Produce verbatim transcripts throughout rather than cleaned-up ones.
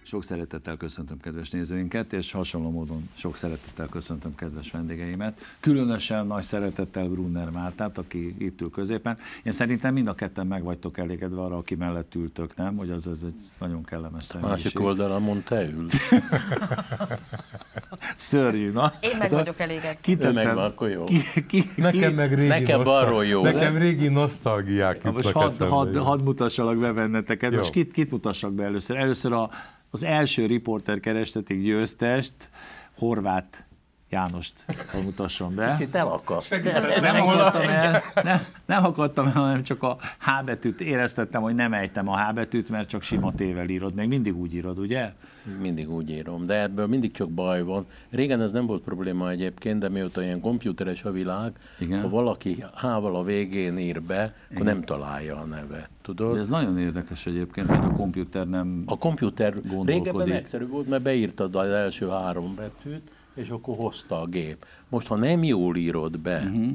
Sok szeretettel köszöntöm kedves nézőinket, és hasonló módon sok szeretettel köszöntöm kedves vendégeimet. Különösen nagy szeretettel Brunner Mártát, aki itt ül középen. Én szerintem mind a ketten meg vagytok elégedve arra, aki mellett ültök, nem? Hogy az ez egy nagyon kellemes személyiség. Másik oldalon te ülsz. Szörnyű, na? Én meg vagyok elégedve. Ő meg van, akkor jó. Ki, ki, Nekem meg régi, Nekem arról jó. Nekem régi nosztalgiák most jutnak hadd eszembe. had, had mutassalak be benneteket. Jó. Most kit, kit mutassak be először? Először a, az első riporter kerestetig győztest, Horváth Jánost mutasson be. Kicsit elakadt. Nem akadtam el, nem, nem akadtam el, hanem csak a H betűt éreztettem, hogy nem ejtem a H betűt, mert csak sima tével írod. Még mindig úgy írod, ugye? Mindig úgy írom, de ebből mindig csak baj van. Régen ez nem volt probléma egyébként, de mióta ilyen komputeres a világ, Igen. ha valaki H-val a végén ír be, akkor Igen. nem találja a nevet. Tudod? De ez nagyon érdekes egyébként, hogy a komputer nem A komputer gondolkodik. régebben egyszerű volt, mert beírtad az első három betűt, és akkor hozta a gép. Most, ha nem jól írod be, uh-huh.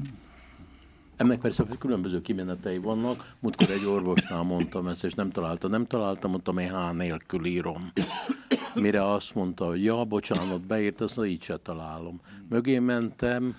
ennek persze különböző kimenetei vannak, múltkor egy orvosnál mondtam ezt, és nem találta, nem találtam, mondtam, hogy H nélkül írom. Mire azt mondta, hogy ja, bocsánat, beírt, azt mondta, így se találom. Mögé mentem,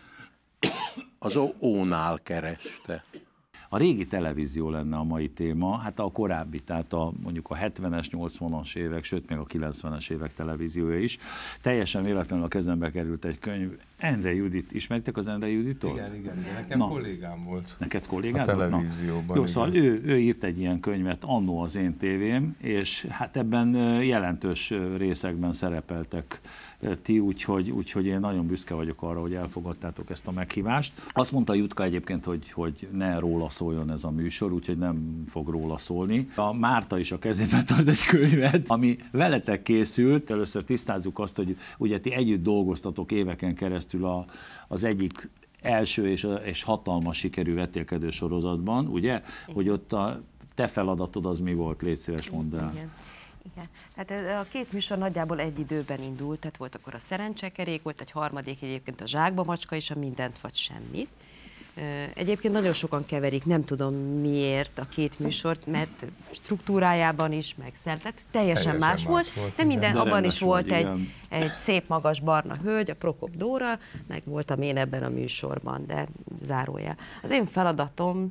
az O-nál kereste. A régi televízió lenne a mai téma, hát a korábbi, tehát a, mondjuk a hetvenes, nyolcvanas évek, sőt még a kilencvenes évek televíziója is. Teljesen véletlenül a kezembe került egy könyv. Endre Judit, ismeritek az Endre Juditot? Igen, igen, igen. Nekem Na. kollégám volt. Neked kollégád? A televízióban. Jó, szóval ő, ő írt egy ilyen könyvet annó az én tévém, és hát ebben jelentős részekben szerepeltek ti, úgyhogy, úgyhogy én nagyon büszke vagyok arra, hogy elfogadtátok ezt a meghívást. Azt mondta Jutka egyébként, hogy, hogy ne róla szóljon ez a műsor, úgyhogy nem fog róla szólni. A Márta is a kezében tart egy könyvet, ami veletek készült. Először tisztázzuk azt, hogy ugye ti együtt dolgoztatok éveken keresztül a, az egyik első és, és hatalmas sikerű vetélkedő sorozatban, ugye? Hogy ott a te feladatod az mi volt? Légy szíves, mondd el. Igen. Igen. Tehát a két műsor nagyjából egy időben indult, tehát volt akkor a Szerencsekerék, volt egy harmadik egyébként a Zsákba macska és a Mindent vagy semmit. Egyébként nagyon sokan keverik, nem tudom miért a két műsort, mert struktúrájában is, meg szert, tehát teljesen, teljesen más, más volt, volt, de minden, de abban is volt vagy, egy, egy szép magas barna hölgy, a Prokop Dóra, meg voltam én ebben a műsorban, de zárójel. Az én feladatom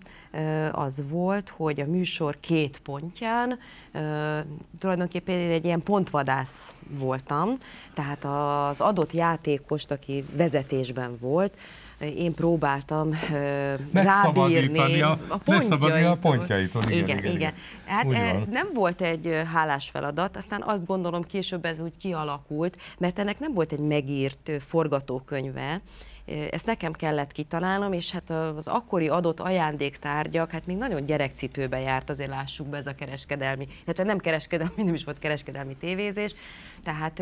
az volt, hogy a műsor két pontján tulajdonképpen én egy ilyen pontvadász voltam, tehát az adott játékost, aki vezetésben volt, én próbáltam uh, rábírni a, a pontjaitól. a pontjaitól. Igen, igen, igen, igen. Hát igen. nem volt egy hálás feladat, aztán azt gondolom később ez úgy kialakult, mert ennek nem volt egy megírt forgatókönyve, ezt nekem kellett kitalálnom, és hát az akkori adott ajándéktárgyak, hát még nagyon gyerekcipőbe járt, azért lássuk be ez a kereskedelmi, illetve nem kereskedelmi, nem is volt kereskedelmi tévézés, tehát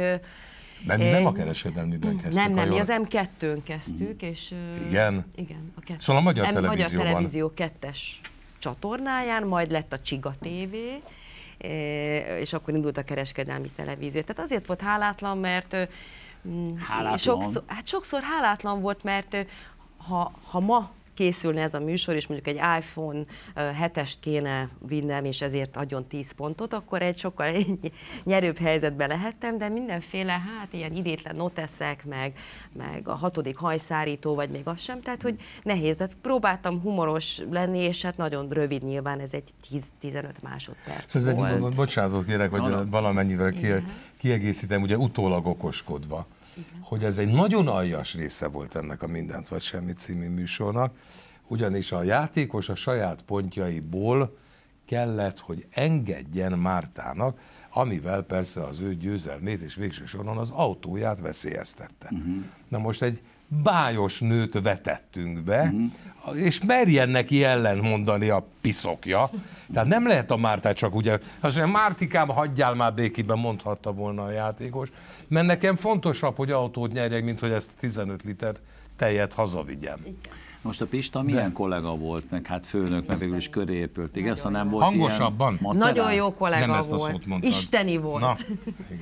De mi nem a kereskedelmiben kezdtük. Nem, nem, mi az em kettőn kezdtük, és... Igen? Igen. A kettő. Szóval a Magyar M- Televízióban. Magyar Televízió kettes csatornáján, majd lett a Csiga té vé, és akkor indult a kereskedelmi televízió. Tehát azért volt hálátlan, mert... Hálátlan? Sokszor, hát sokszor hálátlan volt, mert ha, ha ma készülne ez a műsor, és mondjuk egy iPhone hetest kéne vinnem, és ezért adjon tíz pontot, akkor egy sokkal nyerőbb helyzetben lehettem, de mindenféle, hát ilyen idétlen noteszek, meg, meg a hatodik hajszárító, vagy még az sem, tehát hogy nehéz. Hát próbáltam humoros lenni, és hát nagyon rövid nyilván, ez egy tíz-tizenöt másodperc ez volt. Egy, bocsánatot kérek, hogy valamennyivel ki, kiegészítem, ugye utólag okoskodva. Igen. Hogy ez egy nagyon aljas része volt ennek a Mindent vagy Semmit című műsornak, ugyanis a játékos a saját pontjaiból kellett, hogy engedjen Mártának, amivel persze az ő győzelmét és végső soron az autóját veszélyeztette. Uh-huh. Na most egy bájos nőt vetettünk be, uh-huh. és merjen neki ellen mondani a piszokja. Tehát nem lehet a Mártát csak ugye, azt mondja, Mártikám, hagyjál már békében, mondhatta volna a játékos, mert nekem fontosabb, hogy autót nyerjek, mint hogy ezt tizenöt liter tejet hazavigyem. Most a Pista milyen De. kollega volt, meg hát főnök, meg végül is köré épült, igaz? Nem volt hangosabban? Ilyen nagyon jó kollega nem volt, ezt a szót mondtad. isteni volt. Na, igen.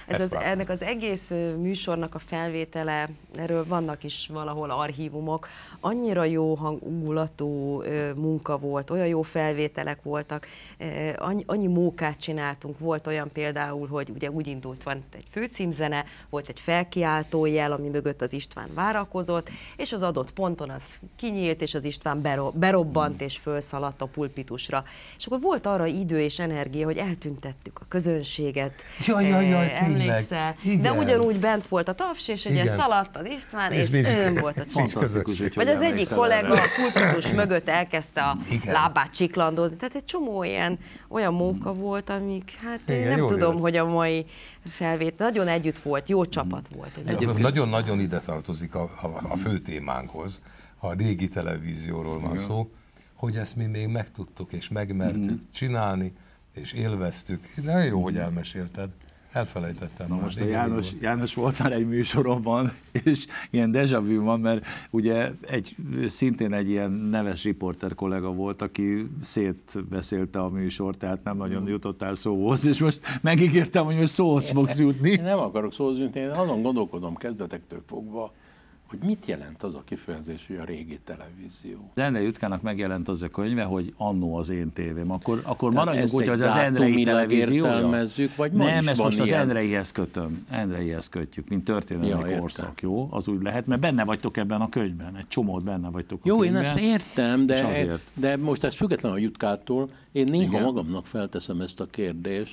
Ez az, láttam. ennek az egész műsornak a felvétele, erről vannak is valahol archívumok, annyira jó hangulatú munka volt, olyan jó felvételek voltak, annyi, annyi mókát csináltunk, volt olyan például, hogy ugye úgy indult, van egy főcímzene, volt egy felkiáltó jel, ami mögött az István várakozott, és az adott ponton az kinyílt, és az István berobbant, és fölszaladt a pulpitusra. És akkor volt arra idő és energia, hogy eltüntettük a közönséget, Jaj, jaj, jaj, emlékszel? tényleg. De Igen. ugyanúgy bent volt a taps, és ugye Igen. szaladt az István, és, És nincs- ön volt a nincs csík. Fantasztikus, hogy Vagy hogy az egyik emlékszel kollega erre. a pulpitus mögött elkezdte a Igen. lábát csiklandozni. Tehát egy csomó ilyen, olyan móka volt, amik, hát én Igen, nem jól tudom, érez. hogy a mai felvétel, nagyon együtt volt, jó csapat volt. Ez Egyébként nagyon-nagyon ide tartozik a, a, a fő témánkhoz, ha a régi televízióról van szó, hogy ezt mi még megtudtuk és megmertük csinálni, és élveztük. Nagyon jó, hogy elmesélted. Elfelejtettem. Na már. most a Igen, János, igen. János volt már egy műsoromban, és ilyen déjà vu van, mert ugye egy, szintén egy ilyen neves riporter kollega volt, aki szétbeszélte a műsort, tehát nem nagyon jutott el szóhoz, és most megígértem, hogy most szóhoz fogsz jutni. Én nem akarok szóhoz jutni, én azon gondolkodom kezdetektől fogva, hogy mit jelent az a kifejezés, hogy a régi televízió. Az Endrei Jutkának megjelent az a könyve, hogy annó az én tévém. Akkor, akkor Tehát maradjunk ezt úgy, egy hogy az Endrei dátumilag televíziója. értelmezzük, vagy ma Nem, is ezt van most az ilyen? Endreihez kötöm. Endreihez kötjük, mint történelmi Ja, értem. korszak, jó? Az úgy lehet, mert benne vagytok ebben a könyvben. Egy csomót benne vagytok a Jó, én könyvben. ezt értem, és de, azért. de most ez független a Jutkától, én néha Igen. magamnak felteszem ezt a kérdést,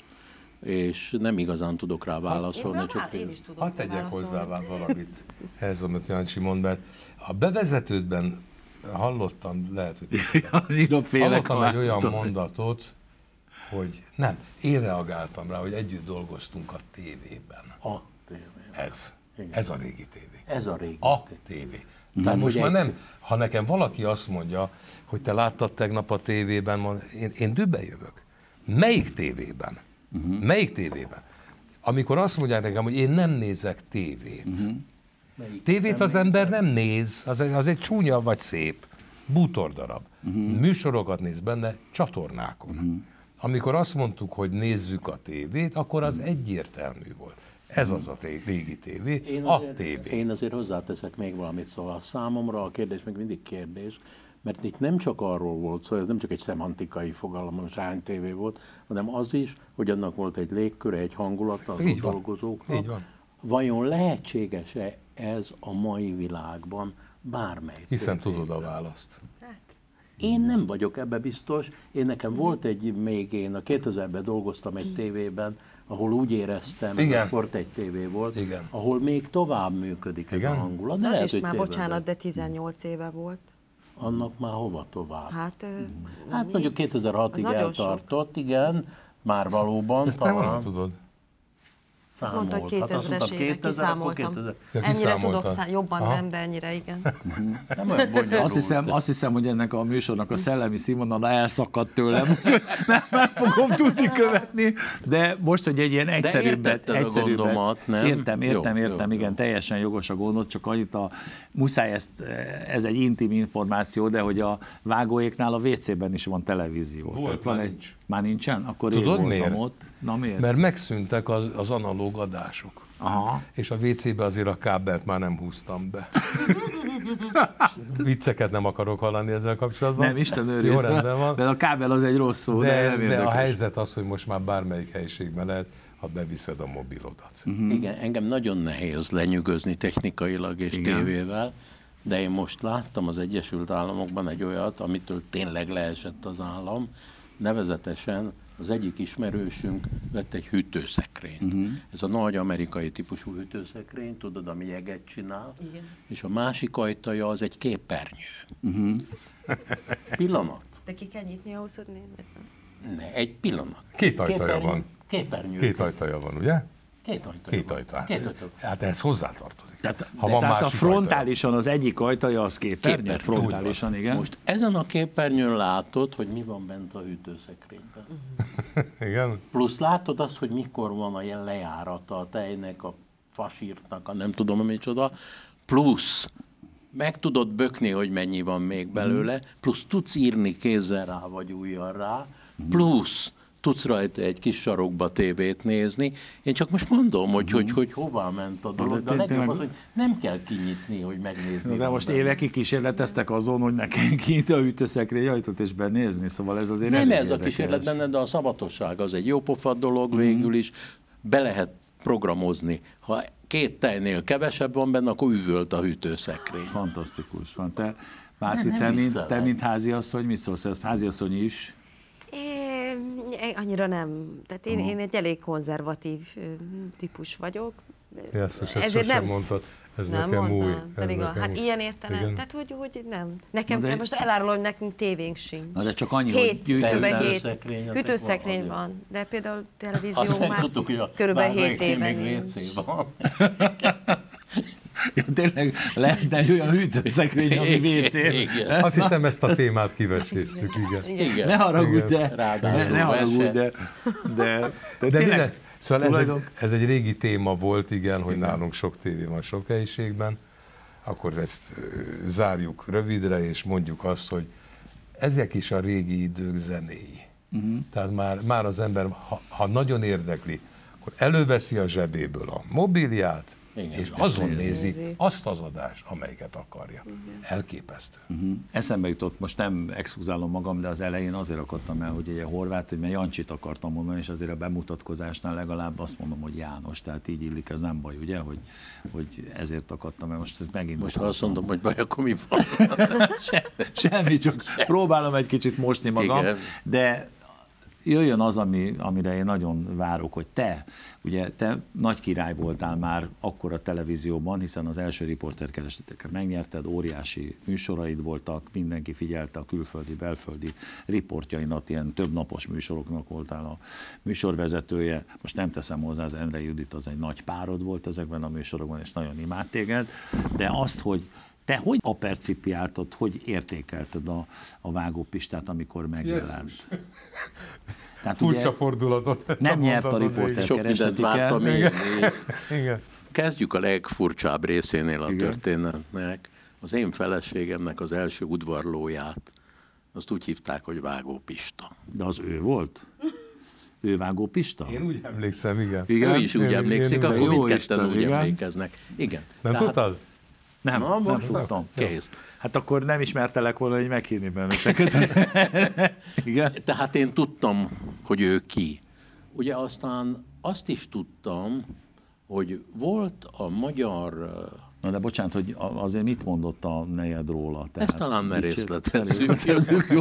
és nem igazán tudok rá válaszolni. Én, Csak hát én is tudom Hadd tegyek válaszolni. hozzá valamit ehhez, amit Jancsi mond, mert a bevezetődben hallottam, lehet, hogy Annyira félek hallottam egy olyan attól. mondatot, hogy nem, én reagáltam rá, hogy együtt dolgoztunk a tévében. a tévé. Ez. Igen. Ez a régi tévé. Ez a régi A tévé. tévé. Nem, Tehát most hogy már egy- nem, ha nekem valaki azt mondja, hogy te láttad tegnap a tévében, mond, én, én dübbe jövök. Melyik tévében? Uh-huh. Melyik tévében? Amikor azt mondják nekem, hogy én nem nézek tévét. Uh-huh. Tévét az ember nem néz, az egy, az egy csúnya vagy szép, bútordarab. Uh-huh. Műsorokat néz benne, csatornákon. Uh-huh. Amikor azt mondtuk, hogy nézzük a tévét, akkor az egyértelmű volt. Ez az a ré- régi tévé, Én a azért, tévé. én azért hozzáteszek még valamit, szóval számomra a kérdés még mindig kérdés, mert itt nem csak arról volt szó, ez nem csak egy szemantikai fogalom, most hány tévé volt, hanem az is, hogy annak volt egy légköre, egy hangulata az Így ott van. dolgozóknak. Így van. Vajon lehetséges-e ez a mai világban bármely Hiszen tévében? tudod a választ. Én nem vagyok ebbe biztos. Én nekem volt egy, még én a kétezerben dolgoztam egy tévében, ahol úgy éreztem, Igen. ez a Sport egy tévé volt, Igen. ahol még tovább működik ez Igen. a hangulat. De az lehet, is hogy már, tévedek. bocsánat, de tizennyolc éve volt. Annak már hova tovább? Hát, ö, Hát mondjuk kétezer-hatig Az nagyon sok. eltartott, igen, már valóban Ezt te honnan talán tudod? számolt. mondta, hogy Hát azt mondtam, kétezres évek, kétezer, akkor kiszámoltam. kétezer. Ja, Ennyire kiszámoltad. tudok szá- jobban Aha. nem, de ennyire igen. Nem olyan bonyolult. Azt hiszem, azt hiszem, hogy ennek a műsornak a szellemi színvonala elszakadt tőlem, úgyhogy nem, nem fogom tudni követni, de most, hogy egy ilyen egyszerűbbet... értetted a egyszerűbbet- gondomat, nem? Értem, értem, Jó, értem, jó, igen, jó. teljesen jogos a gondot, csak annyit a, muszáj ezt, ez egy intim információ, de hogy a vágóéknál a vé cében is van televízió. Volt, Tehát van már egy, nincs. Már nincsen? Akkor Tudod én voltam miért? ott. Na miért? Mert megszűntek az, az analóg adások. Aha. És a vé cébe azért a kábelt már nem húztam be. Vicceket nem akarok hallani ezzel kapcsolatban. Nem, Isten Jó, őrizze, rendben van. de a kábel az egy rossz szó, de, De, nem de a érdekes. helyzet az, hogy most már bármelyik helyiségben lehet, ha beviszed a mobilodat. Mhm. Igen, engem nagyon nehéz lenyűgözni technikailag és Igen. tévével, de én most láttam az Egyesült Államokban egy olyat, amitől tényleg leesett az állam, nevezetesen az egyik ismerősünk vett egy hűtőszekrényt. Uh-huh. Ez a nagy amerikai típusú hűtőszekrény, tudod, ami jeget csinál, Igen. és a másik ajtaja az egy képernyő. Uh-huh. Pillanat. De ki kell nyitni ahhoz, hogy nézd? Ne, egy pillanat. Két ajtaja Képernyő- van. Képernyő. Két ajtaja van, ugye? Két ajtaja Két van. ajtá. Két ajtaja. Hát ez hozzátartozik. Tehát, Ha de, van tehát a másik frontálisan az egyik ajtaja az képernyő, Képernyő, frontálisan, igen. Most ezen a képernyőn látod, hogy mi van bent a hűtőszekrényben. ajtaja. Igen? Plusz látod azt, hogy mikor van a ilyen lejárata a tejnek, a fasírtnak, a nem tudom micsoda. Plusz meg tudod bökni, hogy mennyi van még belőle, plusz tudsz írni kézzel rá, vagy ujjal rá, plusz tudsz rajta egy kis sarokba tévét nézni. Én csak most mondom, hogy, hogy, hogy hová ment a dolog, de a legjobb az, hogy nem kell kinyitni, hogy megnézni. De most évekig kísérleteztek azon, hogy nekem kinyit a hűtőszekrény ajtót és benézni, szóval ez azért nem ez érdekes. a kísérlet benne, de a szabatosság az egy jó pofa dolog végül is. Be lehet programozni. Ha két tejnél kevesebb van benne, akkor üvölt a hűtőszekrény. Fantasztikus van. Te, Márti, Nem, te, nem mint, viccelek. te mint háziasszony, mit szólsz? Ez háziasszony is? É, annyira nem. Tehát én, én egy elég konzervatív ö, típus vagyok. Jesszus, ezt sosem mondtad. Ez nem nekem mondtam, új. Ez Pedig a, nekem hát új. ilyen értelem, Igen. tehát hogy, hogy nem. Nekem, Na de- most elárulom, hogy nekünk tévénk sincs. Na de csak annyi, hogy Hét, gyűjtő- körülbelül hét. Hűtőszekrényetek Hűtőszekrény van, van, de például Azt televízió már megtudtuk, hogy a körülbelül hét bármelyiknél éve még nincs. vé cé van. Ja, tényleg lehetne egy olyan hűtőszekrény, ami vé cé. Igen. Azt hiszem, ezt a témát kiveséztük, igen. Igen. Ne haragudj, de, Ráadásul ne, ne haragudj, vese. de, de, de, De tényleg, minden, szóval ez tulajdon- egy, ez egy régi téma volt, igen, hogy nálunk sok tévé van sok helyiségben. Akkor ezt ö, zárjuk rövidre, és mondjuk azt, hogy ezek is a régi idők zenéi. Uh-huh. Tehát már, már az ember, ha, ha nagyon érdekli, akkor előveszi a zsebéből a mobilját, Igen, és és azon nézi. nézi Nézi. azt az adást, amelyiket akarja. Elképesztő. Uh-huh. Eszembe jutott, most nem exkluzálom magam, de az elején azért akadtam el, hogy egy horvát, hogy mert Jancsit akartam mondani, és azért a bemutatkozásnál legalább azt mondom, hogy János, tehát így illik, ez nem baj, ugye, hogy, hogy ezért akadtam el. Most ez megint Most ha azt mondom, hogy baj, akkor mi van? semmi, csak próbálom egy kicsit mosni magam, Igen. de jöjjön az, ami, amire én nagyon várok, hogy te, ugye te nagy király voltál már akkor a televízióban, hiszen az első riporterkereseteket megnyerted, óriási műsoraid voltak, mindenki figyelte a külföldi, belföldi riportjainak, ilyen több napos műsoroknak voltál a műsorvezetője. Most nem teszem hozzá, az Endre Judit az egy nagy párod volt ezekben a műsorokban, és nagyon imád téged, de azt, hogy te hogy apercipiáltad, hogy értékelted a, a Vágó Pistát, amikor megjelent? Tehát Furcsa fordulatot. nem nyert a mondtad, riporter Sok mindent vártam én. Igen. Kezdjük a legfurcsább részénél a Igen. történetnek. Az én feleségemnek az első udvarlóját, azt úgy hívták, hogy Vágó Pista. De az ő volt? Ő Vágó Pista? Én úgy emlékszem, igen. Igen? Ő is úgy Én- emlékszik, én- akkor Jó mindketten Isten, úgy igen. emlékeznek. Igen. Nem Tehát- tudtad? Nem, Na, nem most tudtam. Kész. Hát akkor nem ismertelek volna, hogy meghívni benneteket. Igen? Tehát én tudtam, hogy ő ki. Ugye aztán azt is tudtam, hogy volt a magyar... Na de bocsánat, hogy a- azért mit mondott a nejed róla? Ezt talán ne dicsért- részletezzük. Jó.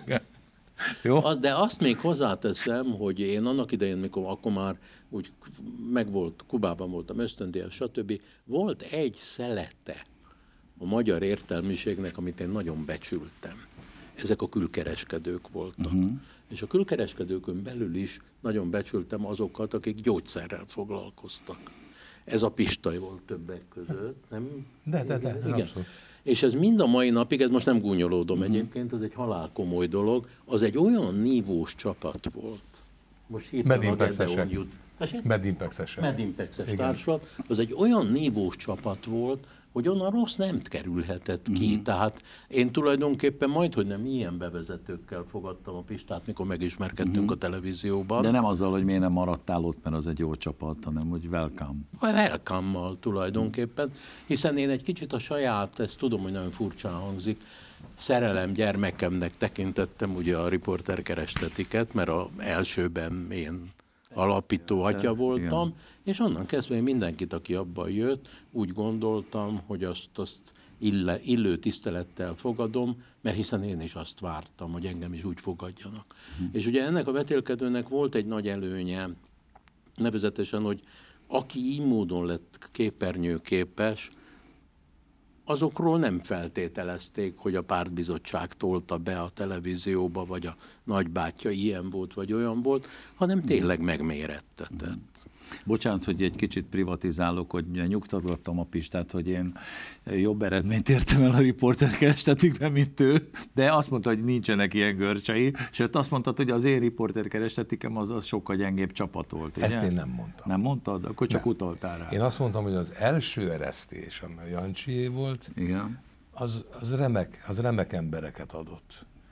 Jó. Az, de azt még hozzáteszem, hogy én annak idején, mikor akkor már úgy megvolt, Kubában voltam ösztöndíjas, stb. Volt egy szelete a magyar értelmiségnek, amit én nagyon becsültem. Ezek a külkereskedők voltak. Uh-huh. És a külkereskedőkön belül is nagyon becsültem azokat, akik gyógyszerrel foglalkoztak. Ez a Pista volt többek között, nem? De, de, de, Igen. abszolút. És ez mind a mai napig, ez most nem gúnyolódom uh-huh. egyébként, ez egy halálkomoly dolog, az egy olyan nívós csapat volt. Most hirtelen a Medimpexesek. Gedeon jut. Tessék? Medimpexesek. Medimpexes Igen. társulat, az egy olyan nívós csapat volt, hogy onnan rossz nem kerülhetett ki. Mm. Tehát én tulajdonképpen majd, hogy nem ilyen bevezetőkkel fogadtam a Pistát, mikor megismerkedtünk mm. a televízióban. De nem azzal, hogy miért nem maradtál ott, mert az egy jó csapat, hanem hogy welcome. A welcome-mal tulajdonképpen, hiszen én egy kicsit a saját, ezt tudom, hogy nagyon furcsán hangzik, szerelem gyermekemnek tekintettem ugye a riporter kerestetiket, mert az elsőben én alapító atya voltam, igen. És onnan kezdve én mindenkit, aki abban jött, úgy gondoltam, hogy azt, azt ille, illő tisztelettel fogadom, mert hiszen én is azt vártam, hogy engem is úgy fogadjanak. Hm. És ugye ennek a vetélkedőnek volt egy nagy előnye, nevezetesen, hogy aki így módon lett képernyőképes, azokról nem feltételezték, hogy a pártbizottság tolta be a televízióba, vagy a nagybátyja ilyen volt, vagy olyan volt, hanem tényleg megmérettetett. Bocsánat, hogy egy kicsit privatizálok, hogy nyugtatottam a Pistát, hogy én jobb eredményt értem el a riporterkerestetikben, mint ő, de azt mondta, hogy nincsenek ilyen görcsei, sőt azt mondtad, hogy az én riporterkerestetikem az, az sokkal gyengébb csapat volt. Ugye? Ezt én nem mondtam. Nem mondtad? Akkor csak nem. utaltál rá. Én azt mondtam, hogy az első eresztés, amely Jancsié volt, Igen. az, az, remek, az remek embereket adott.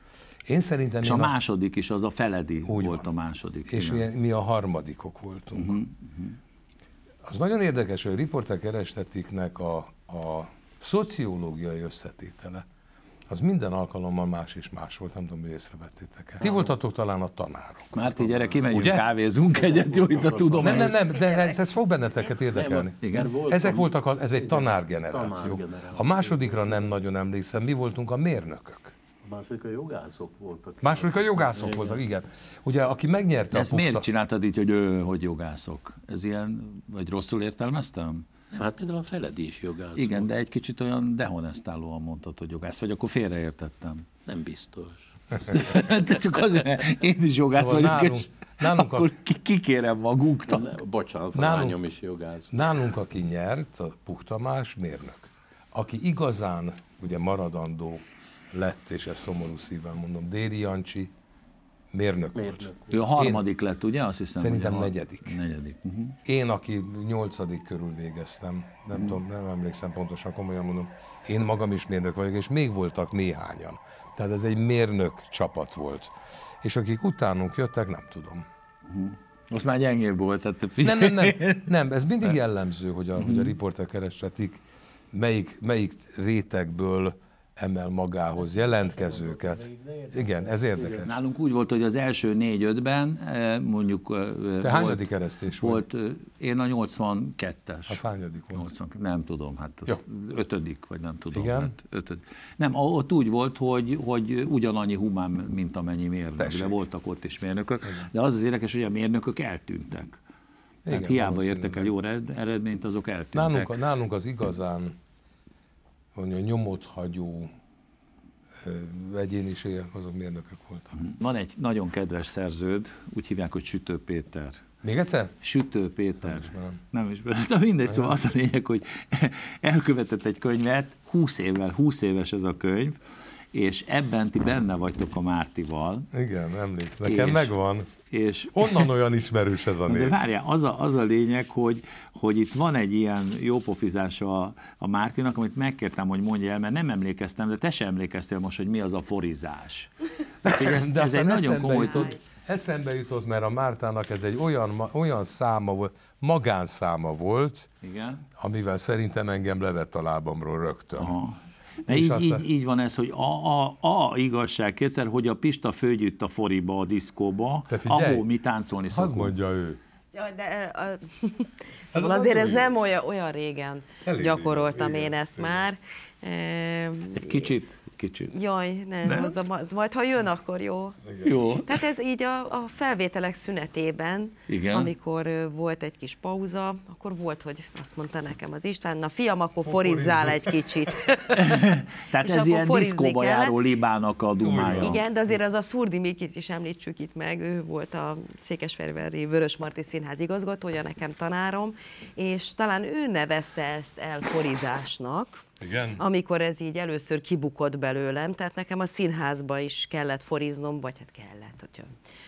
Én szerintem... És én a második is, az a Feledi Úgy volt van. a második. És mi, mi a harmadikok voltunk. Uh-huh, uh-huh. Az nagyon érdekes, hogy a riporter kerestetiknek a, a szociológiai összetétele, az minden alkalommal más és más volt, nem tudom, hogy észrevettétek el. Ti voltatok talán a tanárok. Márti, gyere, kimegyünk, Ugye? kávézunk egyet, jó, itt a tudomány. Nem, nem, nem, de ez, ez fog benneteket érdekelni. Nem, igen, voltam. Ezek voltak, a, ez egy tanárgeneráció. Tanárgeneráció. A másodikra nem nagyon emlékszem, mi voltunk a mérnökök. A második a jogászok voltak. Második a jogászok igen. voltak, igen. Ugye, aki megnyerte De a ezt pukta... miért csináltad így, hogy ő, hogy jogászok? Ez ilyen, vagy rosszul értelmeztem? Hát például a Feledi is jogász. Igen, de egy kicsit olyan dehonestálóan mondtad, hogy jogász, vagy akkor félreértettem. Nem biztos. De csak azért, én is jogász Szóval vagyok, nálunk- és nálunk a- akkor ki, kikérem magunknak. Ne, bocsánat, a Nálunk- lányom is jogász. Nálunk, aki nyert, a Puk Tamás mérnök. Aki igazán ugye maradandó lett, és ezt szomorú szívvel mondom, Déri Jancsi mérnök, Mérnök. volt. Ő a harmadik lett, ugye? Azt hiszem, Szerintem hogy a har- negyedik. Negyedik. Uh-huh. Én, aki nyolcadik körül végeztem, nem hmm. tudom, nem emlékszem pontosan, komolyan mondom, én magam is mérnök vagyok, és még voltak néhányan. Tehát ez egy mérnök csapat volt. És akik utánunk jöttek, nem tudom. Most már gyengébb volt. Tehát... Nem, nem, nem, nem, ez mindig jellemző, hogy a, hogy a riporter kerestetik melyik, melyik rétegből emel magához jelentkezőket. Igen, ez érdekes. Nálunk úgy volt, hogy az első négy-ötben mondjuk Te volt, hányadik keresztés volt? volt, én a nyolcvankettes. Az hányadik volt? nyolcvan, nem tudom, hát az ötödik, vagy nem tudom. Igen? Hát ötödik. Nem, ott úgy volt, hogy, hogy ugyanannyi humán, mint amennyi mérnök, Tessék. de voltak ott is mérnökök. Igen. De az az érdekes, hogy a mérnökök eltűntek. Tehát Igen, hiába valószínűleg. értek el jó ered- eredményt, azok eltűntek. Nálunk, nálunk az igazán mondja, nyomot hagyó ö, egyéniségek, azok mérnökök voltak. Van egy nagyon kedves szerződ, úgy hívják, hogy Sütő Péter. Még egyszer? Sütő Péter. Nem ismerem. Nem ismerem. De mindegy, szóval az a lényeg, hogy elkövetett egy könyvet, húsz évvel, húsz éves ez a könyv, és ebben ti benne vagytok a Mártival. Igen, emléksz. Nekem És- megvan. És Onnan olyan ismerős ez a de név. várjál, az a, az a lényeg, hogy, hogy itt van egy ilyen jópofizása a, a Mártinak, amit megkértem, hogy mondja el, mert nem emlékeztem, de te sem emlékeztél most, hogy mi az a forizás. Tehát, hogy ez, De ez egy aztán nagyon eszembe komoly... jutott, eszembe jutott, mert a Mártának ez egy olyan, ma- olyan száma volt, magánszáma volt, Igen. amivel szerintem engem levett a lábamról rögtön. Aha. De És így, aztán- így, így van ez, hogy a, a, a igazság kétszer, hogy a Pista fölgyűjt a foriba, a diszkóba, Te figyelj, ahol mi táncolni Hadd szokunk. mondja ő. Jaj, de a, szóval az azért nagyon ez jó. nem olyan, olyan régen Elég gyakoroltam régen, én igen, ezt igen. már. E, Egy kicsit, egy kicsit. Jaj, nem, Nem? Hozzá, majd ha jön, akkor jó. Jó. Tehát ez így a, a felvételek szünetében, Igen. amikor ö, volt egy kis pauza, akkor volt, hogy azt mondta nekem az István, na fiam, akkor forizzál egy kicsit. Tehát És ez akkor ilyen forizni diszkóba kellett. járó libának a dumája. Igen, de azért az a Szurdi Mikit is említsük itt meg, ő volt a Székesfehérvári Vörösmarty Színház igazgatója, nekem tanárom, és talán ő nevezte ezt el forizásnak, Igen? amikor ez így először kibukott belőlem, tehát nekem a színházba is kellett foriznom, vagy hát kellett, hogyha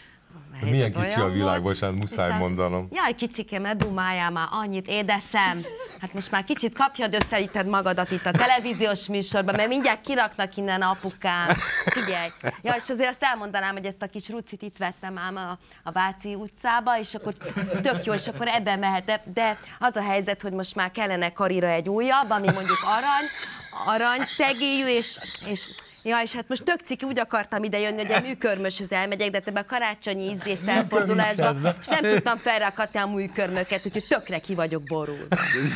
a helyzet Milyen kicsi olyan a világ, volt. bocsánat, muszáj Hiszen- mondanom. Jaj, kicsike, ne dumáljál már annyit, édesem. Hát most már kicsit kapjad össze itt magadat itt a televíziós műsorban, mert mindjárt kiraknak innen apukám. Figyelj. Ja, és azért azt elmondanám, hogy ezt a kis rucit itt vettem ám a, a Váci utcába, és akkor tök jó, és akkor ebben mehet. De, de az a helyzet, hogy most már kellene karira egy újabb, ami mondjuk arany, aranyszegélyű, és, és ja, és hát most tök ciki, úgy akartam ide jönni, hogy a műkörmöshöz elmegyek, de ebben a karácsonyi ízé felfordulásban, és nem tudtam felrakatni a műkörmöket, úgyhogy tökre ki vagyok borul.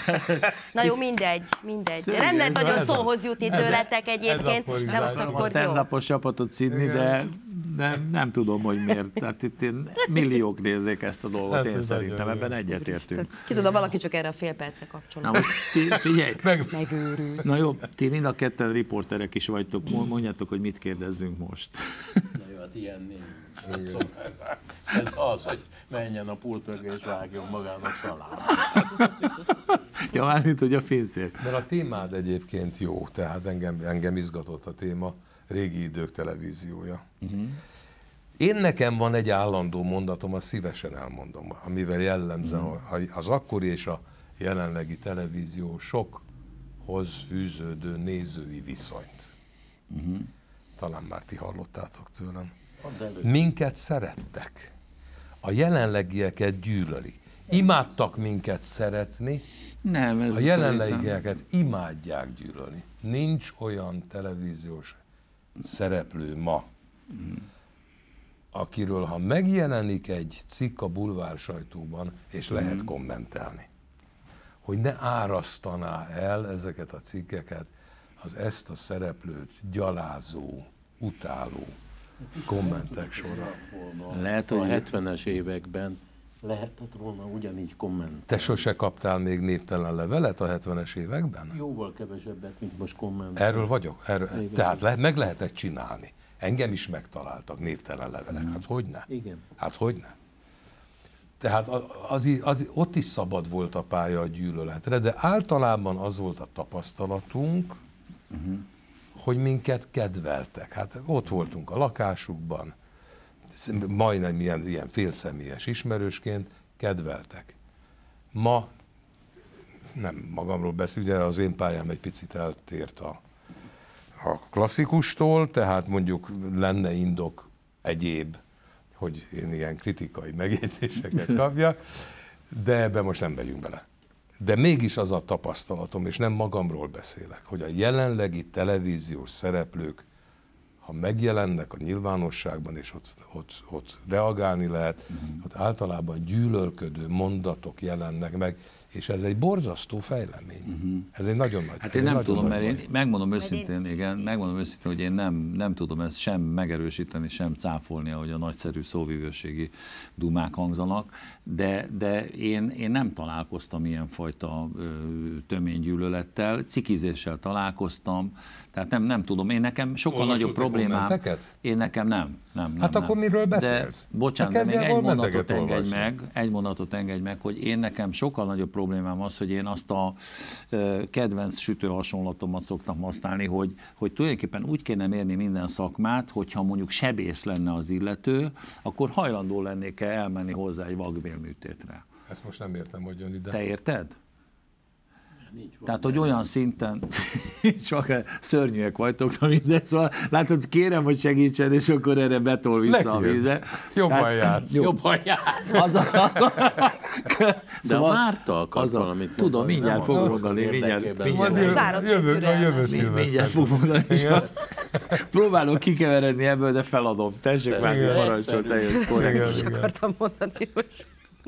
Na jó, mindegy, mindegy. Szörnyű, Nem lehet ez a- nagyon ez a- szóhoz jutni tőletek egyébként, de most fordítás. A akkor jó. stand-upos csapatot szidni, de, de nem tudom, hogy miért. Tehát itt én, milliók nézzék ezt a dolgot, Hát én ez szerintem nagyon ebben egyetértünk. Ki tudom, valaki csak erre a fél percre Na kapcsolódik. most ti, figyelj, Meg, Megőrült. na jó, ti mind a ketten riporterek is vagytok, mondjátok, hogy mit kérdezzünk most. Na jó, hát ilyen nincs. Szóval ez az, hogy menjen a pult mögé és vágjon magának szalámot. Ja, mármint, hogy a pincér. mert a témád egyébként jó, tehát engem, engem izgatott a téma, régi idők televíziója. Uh-huh. Én nekem van egy állandó mondatom, azt szívesen elmondom, amivel jellemzem uh-huh. az akkori és a jelenlegi televízió sokhoz fűződő nézői viszonyt. Uh-huh. talán már ti hallottátok tőlem. Minket szerettek. A jelenlegieket gyűlölik. Imádtak minket szeretni, Nem, ez a jelenlegieket imádják gyűlölni. Nincs olyan televíziós szereplő ma, akiről ha megjelenik egy cikk a bulvár sajtóban, és lehet kommentelni, hogy ne árasztaná el ezeket a cikkeket az ezt a szereplőt gyalázó, utáló kommentek sora. Lehet, hogy a hetvenes években lehetett volna ugyanígy kommentelni. Te sose kaptál még névtelen levelet a hetvenes években? Jóval kevesebbet, mint most kommentelni. Erről vagyok. Erről, tehát le, meg lehetett csinálni. Engem is megtaláltak névtelen levelek. Hát hogyne? Igen. Hát hogyne? Tehát az, az, ott is szabad volt a pálya a gyűlöletre, de általában az volt a tapasztalatunk, uh-huh. hogy minket kedveltek. Hát ott voltunk a lakásukban, majdnem ilyen, ilyen félszemélyes ismerősként kedveltek. Ma nem magamról beszél, ugye az én pályám egy picit eltért a, a klasszikustól, tehát mondjuk lenne indok egyéb, hogy én ilyen kritikai megjegyzéseket kapjak, de ebbe most nem megyünk bele. De mégis az a tapasztalatom, és nem magamról beszélek, hogy a jelenlegi televíziós szereplők, ha megjelennek a nyilvánosságban, és ott, ott, ott reagálni lehet, uh-huh. ott általában gyűlölködő mondatok jelennek meg, és ez egy borzasztó fejlemény. Uh-huh. Ez egy nagyon nagy. Hát én nem tudom, mert én megmondom őszintén, igen, megmondom őszintén, hogy én nem, nem tudom ezt sem megerősíteni, sem cáfolni, ahogy a nagyszerű szóvivőségi dumák hangzanak, de, de én, én nem találkoztam ilyenfajta ö, töménygyűlölettel, cikizéssel találkoztam, tehát nem, nem tudom, én nekem sokkal Olvasod nagyobb problémám. Én nekem nem. nem, nem hát nem. akkor miről beszélsz? De, bocsánat, de még egy mondatot engedj meg, egy mondatot engedj meg, hogy én nekem sokkal nagyobb problémám az, hogy én azt a uh, kedvenc sütő hasonlatomat szoktam használni, hogy, hogy tulajdonképpen úgy kéne mérni minden szakmát, hogyha mondjuk sebész lenne az illető, akkor hajlandó lennék elmenni hozzá egy vakbélműtétre. Ezt most nem értem, hogy jön ide. Te érted? Tehát, hogy olyan szinten, csak szörnyűek vagytok, na minden, szóval látod, kérem, hogy segítsen, és akkor erre betol vissza Neki a víze. Jobban jársz. Jobban jársz. Az a... De szóval a Márta akart valamit. Tudom, mindjárt fog mondani, mindjárt. Jövő, a jövő szilveszter. Mindjárt fog mondani, és próbálok kikeveredni ebből, de feladom. Tessék már, parancsol, te jössz. Mit is akartam mondani most,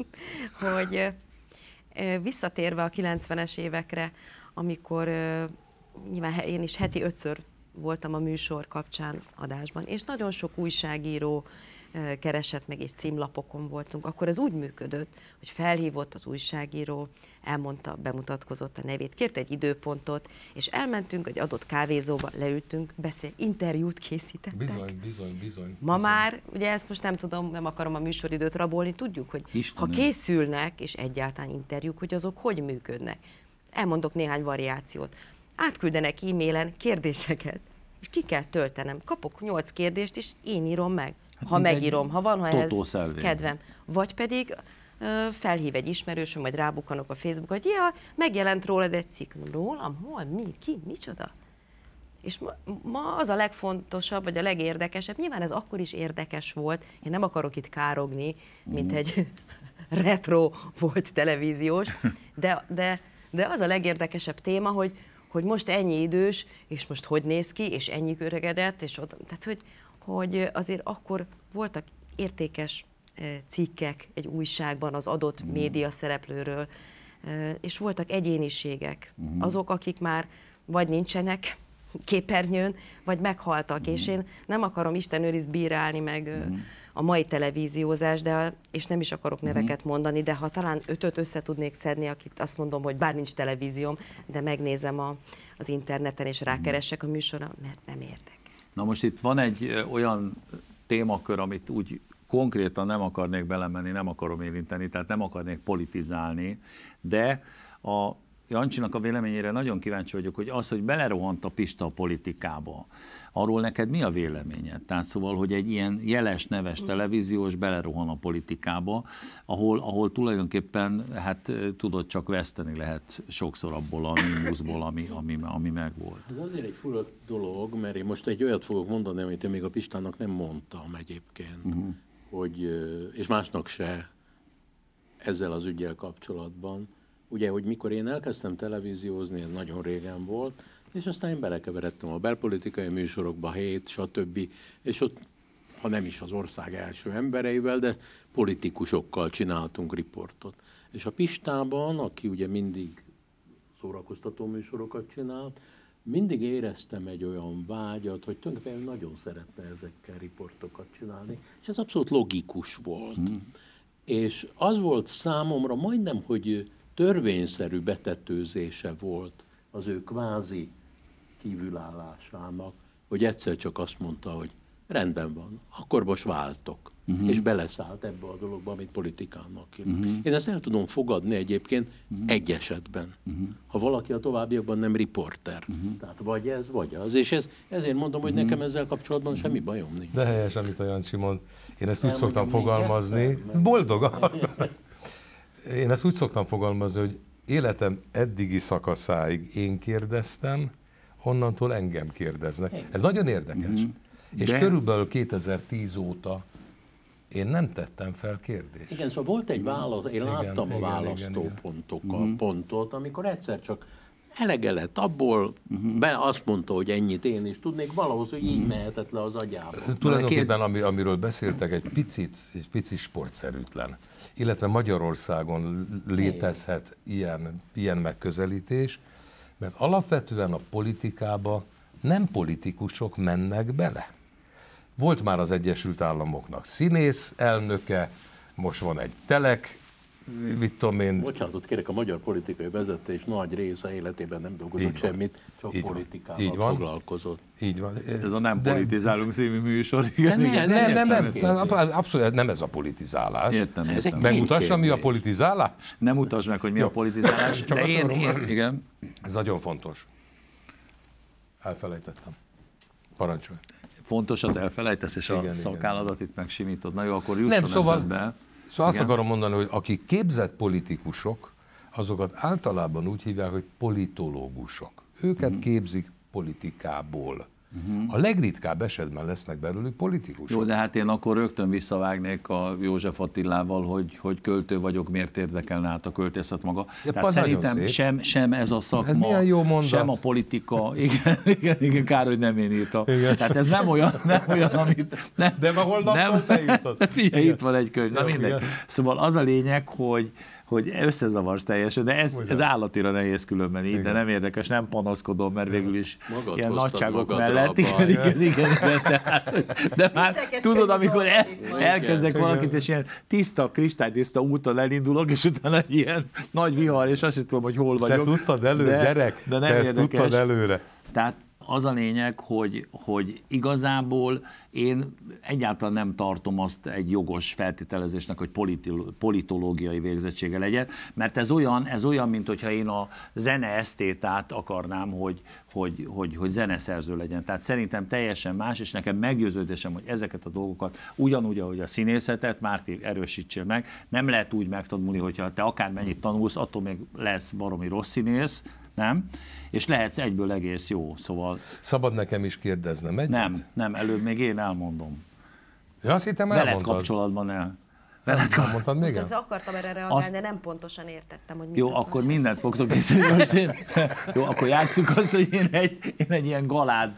hogy... Visszatérve a kilencvenes évekre, amikor nyilván én is heti ötször voltam a műsor kapcsán adásban, és nagyon sok újságíró keresett meg, és címlapokon voltunk, akkor ez úgy működött, hogy felhívott az újságíró, elmondta, bemutatkozott a nevét, kért egy időpontot, és elmentünk egy adott kávézóba, leültünk, beszél, interjút készítettek. Bizony, bizony, bizony. Ma bizony. már, ugye ezt most nem tudom, nem akarom a műsoridőt rabolni, tudjuk, hogy Istenem. ha készülnek, és egyáltalán interjúk, hogy azok hogy működnek. Elmondok néhány variációt. Átküldenek e-mailen kérdéseket, és ki kell töltenem. Kapok nyolc kérdést, és én írom meg. Hát ha megírom, ha van, ha ehhez kedvem. Vagy pedig ö, felhív egy ismerősöm, majd rábukkanok a Facebookon, hogy ja, megjelent rólad egy cikk. Rólam? Hol? Mi? Ki? Micsoda? És ma, ma az a legfontosabb, vagy a legérdekesebb, nyilván ez akkor is érdekes volt, én nem akarok itt károgni, mint mm. egy retro volt televíziós, de, de, de az a legérdekesebb téma, hogy, hogy most ennyi idős, és most hogy néz ki, és ennyi öregedett, és ott, tehát hogy, hogy azért akkor voltak értékes cikkek egy újságban az adott mm. média szereplőről, és voltak egyéniségek, mm. azok, akik már vagy nincsenek képernyőn, vagy meghaltak, mm. és én nem akarom Isten őriz bírálni meg mm. a mai televíziózás, de, és nem is akarok neveket mm. mondani, de ha talán ötöt össze tudnék szedni, akit azt mondom, hogy bár nincs televízióm, de megnézem a, az interneten, és rákeresek a műsorra, mert nem értek. Na most itt van egy olyan témakör, amit úgy konkrétan nem akarnék belemenni, nem akarom érinteni, tehát nem akarnék politizálni, de a Jancsinak a véleményére nagyon kíváncsi vagyok, hogy az, hogy belerohant a Pista a politikába, arról neked mi a véleményed? Tehát szóval, hogy egy ilyen jeles, neves televíziós belerohan a politikába, ahol, ahol tulajdonképpen, hát tudod, csak veszteni lehet sokszor abból a mínuszból, ami, ami, ami megvolt. Ez azért egy fura dolog, mert én most egy olyat fogok mondani, amit én még a Pistának nem mondtam egyébként, uh-huh. hogy, és másnak se ezzel az üggyel kapcsolatban. Ugye, hogy mikor én elkezdtem televíziózni, ez nagyon régen volt, és aztán én belekeveredtem a belpolitikai műsorokba, hét, stb. És ott, ha nem is az ország első embereivel, de politikusokkal csináltunk riportot. És a Pistában, aki ugye mindig szórakoztató műsorokat csinált, mindig éreztem egy olyan vágyat, hogy tulajdonképpen nagyon szeretne ezekkel riportokat csinálni, és ez abszolút logikus volt. Mm. És az volt számomra majdnem, hogy törvényszerű betetőzése volt az ő kvázi kívülállásának, hogy egyszer csak azt mondta, hogy rendben van, akkor most váltok. Uh-huh. És beleszállt ebbe a dologba, amit politikának hívnak. Uh-huh. Én ezt el tudom fogadni egyébként uh-huh. egy esetben. Uh-huh. Ha valaki a továbbiakban nem riporter. Uh-huh. Tehát vagy ez, vagy az. És ez, ezért mondom, hogy uh-huh. nekem ezzel kapcsolatban semmi bajom nincs. De helyes, amit a Jancsi mond. Én ezt úgy szoktam fogalmazni. Boldogan. Én ezt úgy szoktam fogalmazni, hogy életem eddigi szakaszáig én kérdeztem, onnantól engem kérdeznek. Ez nagyon érdekes. Mm-hmm. És de... körülbelül kétezer-tíz óta én nem tettem fel kérdést. Igen, szóval volt egy válasz, én igen, láttam igen, a választópontokkal mm-hmm. pontot, amikor egyszer csak elege lett abból, uh-huh. be azt mondta, hogy ennyit én is tudnék, valahogy, hogy így mehetett le az agyába. Tulajdonképpen, ami, amiről beszéltek, egy picit, egy picit sportszerűtlen. Illetve Magyarországon létezhet ilyen, ilyen megközelítés, mert alapvetően a politikába nem politikusok mennek bele. Volt már az Egyesült Államoknak színész elnöke, most van egy telek, mit tudom én... Bocsánatot kérek, a magyar politikai vezetés nagy része életében nem dolgozott semmit, csak így politikával így van. foglalkozott. Így van. Ez a Nem de... politizálunk című műsor. Igen, nem, igen, nem, nem, nem, nem, nem, abszolút nem ez a politizálás. Értem, értem. Megmutassa, mi a politizálás? Nem mutasd meg, hogy mi Jó. a politizálás, csak de én, én, igen. Ez nagyon fontos. Elfelejtettem. Parancsolj. Fontosat elfelejtesz, és igen, a szakálladat itt megsimítod. Na jó, akkor jusson nem, szóval, eszedbe. Szóval azt akarom mondani, hogy akik képzett politikusok, azokat általában úgy hívják, hogy politológusok. Őket uh-huh. képzik politikából. Uh-huh. A legritkább esetben lesznek belőlük politikusok. Jó, de hát én akkor rögtön visszavágnék a József Attilával, hogy, hogy költő vagyok, miért érdekelne át a költészet maga. Ja, tehát szerintem sem, sem ez a szakma, ez sem a politika, igen, igen, igen, kár, hogy nem én írtam. Igen. Tehát ez nem olyan, nem olyan, amit... Nem, de ma hol naptól te írtad? Figyelj, itt van egy könyv, na mindegy. Szóval az a lényeg, hogy hogy összezavarsz teljesen, de ez, ez állatira nehéz különben így, igen. de nem érdekes, nem panaszkodom, mert végül is magad ilyen nagyságok mellett. Igen, igen, igen, igen, tehát, de már tudod, amikor el, elkezdek valakit, és ilyen tiszta, kristálytiszta úton elindulok, és utána egy ilyen nagy vihar, és azt sem tudom, hogy hol vagyok. Te tudtad előre, gyerek, de nem te érdekes. ezt tudtad előre. Tehát az a lényeg, hogy, hogy igazából én egyáltalán nem tartom azt egy jogos feltételezésnek, hogy politológiai végzettsége legyen, mert ez olyan, ez olyan, mint hogyha én a zene esztétát akarnám, hogy, hogy, hogy, hogy zeneszerző legyen. Tehát szerintem teljesen más, és nekem meggyőződésem, hogy ezeket a dolgokat ugyanúgy, ahogy a színészetet, Márti, erősítsél meg, nem lehet úgy megtanulni, hogyha te akármennyit tanulsz, attól még lesz baromi rossz színész, nem? És lehetsz egyből egész jó, szóval... Szabad nekem is kérdeznem egyet? Nem, nem, előbb még én elmondom. Ja, azt hittem elmondtad. Veled kapcsolatban el. Veled kapcsolatban még Most az akartam erre reagálni, azt... de nem pontosan értettem, hogy mit Jó, akkor mindent fogtok érteni. Jó, akkor játsszuk azt, hogy én egy, én egy ilyen galád,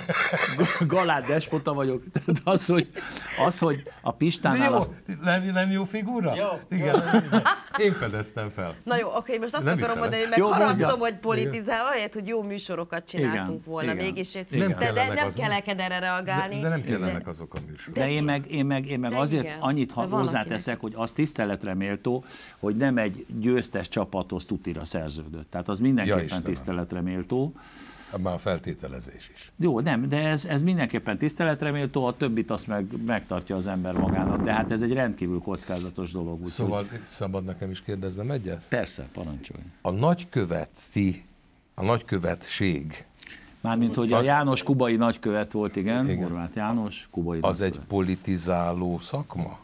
galád despota vagyok. Tehát az, hogy, az, hogy a Pistánál... Jó, azt... nem, nem jó figura? Jó. Igen, én fedeztem fel. Na jó, oké, most azt nem akarom mondani, hogy meg jó, haragszom, hogy politizálva, ahelyett, hogy jó műsorokat csináltunk igen, volna igen, mégis. Igen. De, de nem kell neked erre reagálni. De, de nem kellenek azok a műsorok. De én meg, én meg, én meg azért igen, annyit hozzáteszek, hogy az tiszteletre méltó, hogy nem egy győztes csapathoz tutira szerződött. Tehát az mindenképpen ja, tiszteletre méltó. Már a feltételezés is. Jó, nem, de ez, ez mindenképpen tiszteletre méltó, a többit azt meg, megtartja az ember magának, de hát ez egy rendkívül kockázatos dolog. Úgy, Szóval hogy... szabad nekem is kérdeznem egyet? Persze, parancsolj. A nagyköveti, a nagykövetség, Mármint, hogy a János kubai nagykövet volt, igen, igen. Horváth János, kubai az nagykövet. egy politizáló szakma?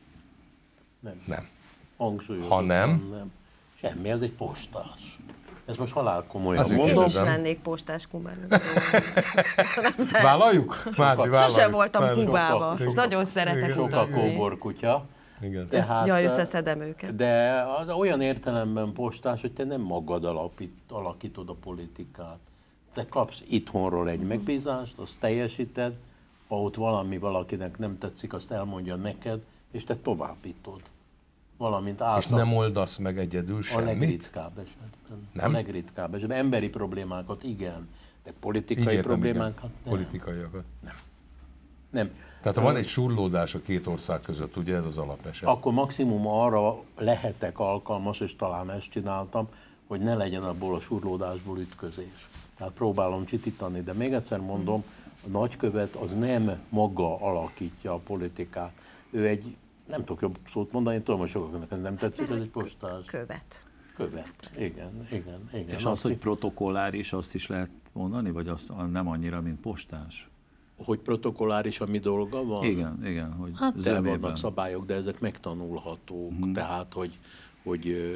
Nem. Nem. Hangsúlyozottan Ha nem? nem. Semmi, ez egy postás. Ez most halál komolyan Azért mondom. Én is Kérdezem. lennék postás Kubában. Vállaljuk? Márti, vállaljuk. Sosem voltam Vállaljuk. Kubában, és Sokkal- nagyon szeretek Sokkal utazni. kóborkutya. Igen. Ezt, Tehát, jaj, eh, összeszedem őket. De az olyan értelemben postás, hogy te nem magad alapít, alakítod a politikát. Te kapsz itthonról egy megbízást, azt teljesíted, ha ott valami valakinek nem tetszik, azt elmondja neked, és te továbbítod. Valamint És által nem oldasz meg egyedül a semmit? legritkább esetben. Nem? A legritkább esetben. Emberi problémákat igen, de politikai Így értem, problémákat igen. nem. Politikaiakat. nem. Tehát ha van egy surlódás a két ország között, ugye ez az alapeset. Akkor maximum arra lehetek alkalmas, és talán ezt csináltam, hogy ne legyen abból a surlódásból ütközés. Tehát próbálom csitítani, de még egyszer mondom, a nagykövet az nem maga alakítja a politikát. Ő egy, nem tudok jobb szót mondani, én tudom, hogy sokaknak ez nem tetszik, ez egy postás. Követ. Követ. Igen, igen, igen. És az, hogy protokolláris, azt is lehet mondani, vagy az nem annyira, mint postás? hogy protokolláris a mi dolga van? Hmm. Igen, igen, hogy Hát de zömében. vannak szabályok, de ezek megtanulhatók, hmm. tehát hogy, hogy ö,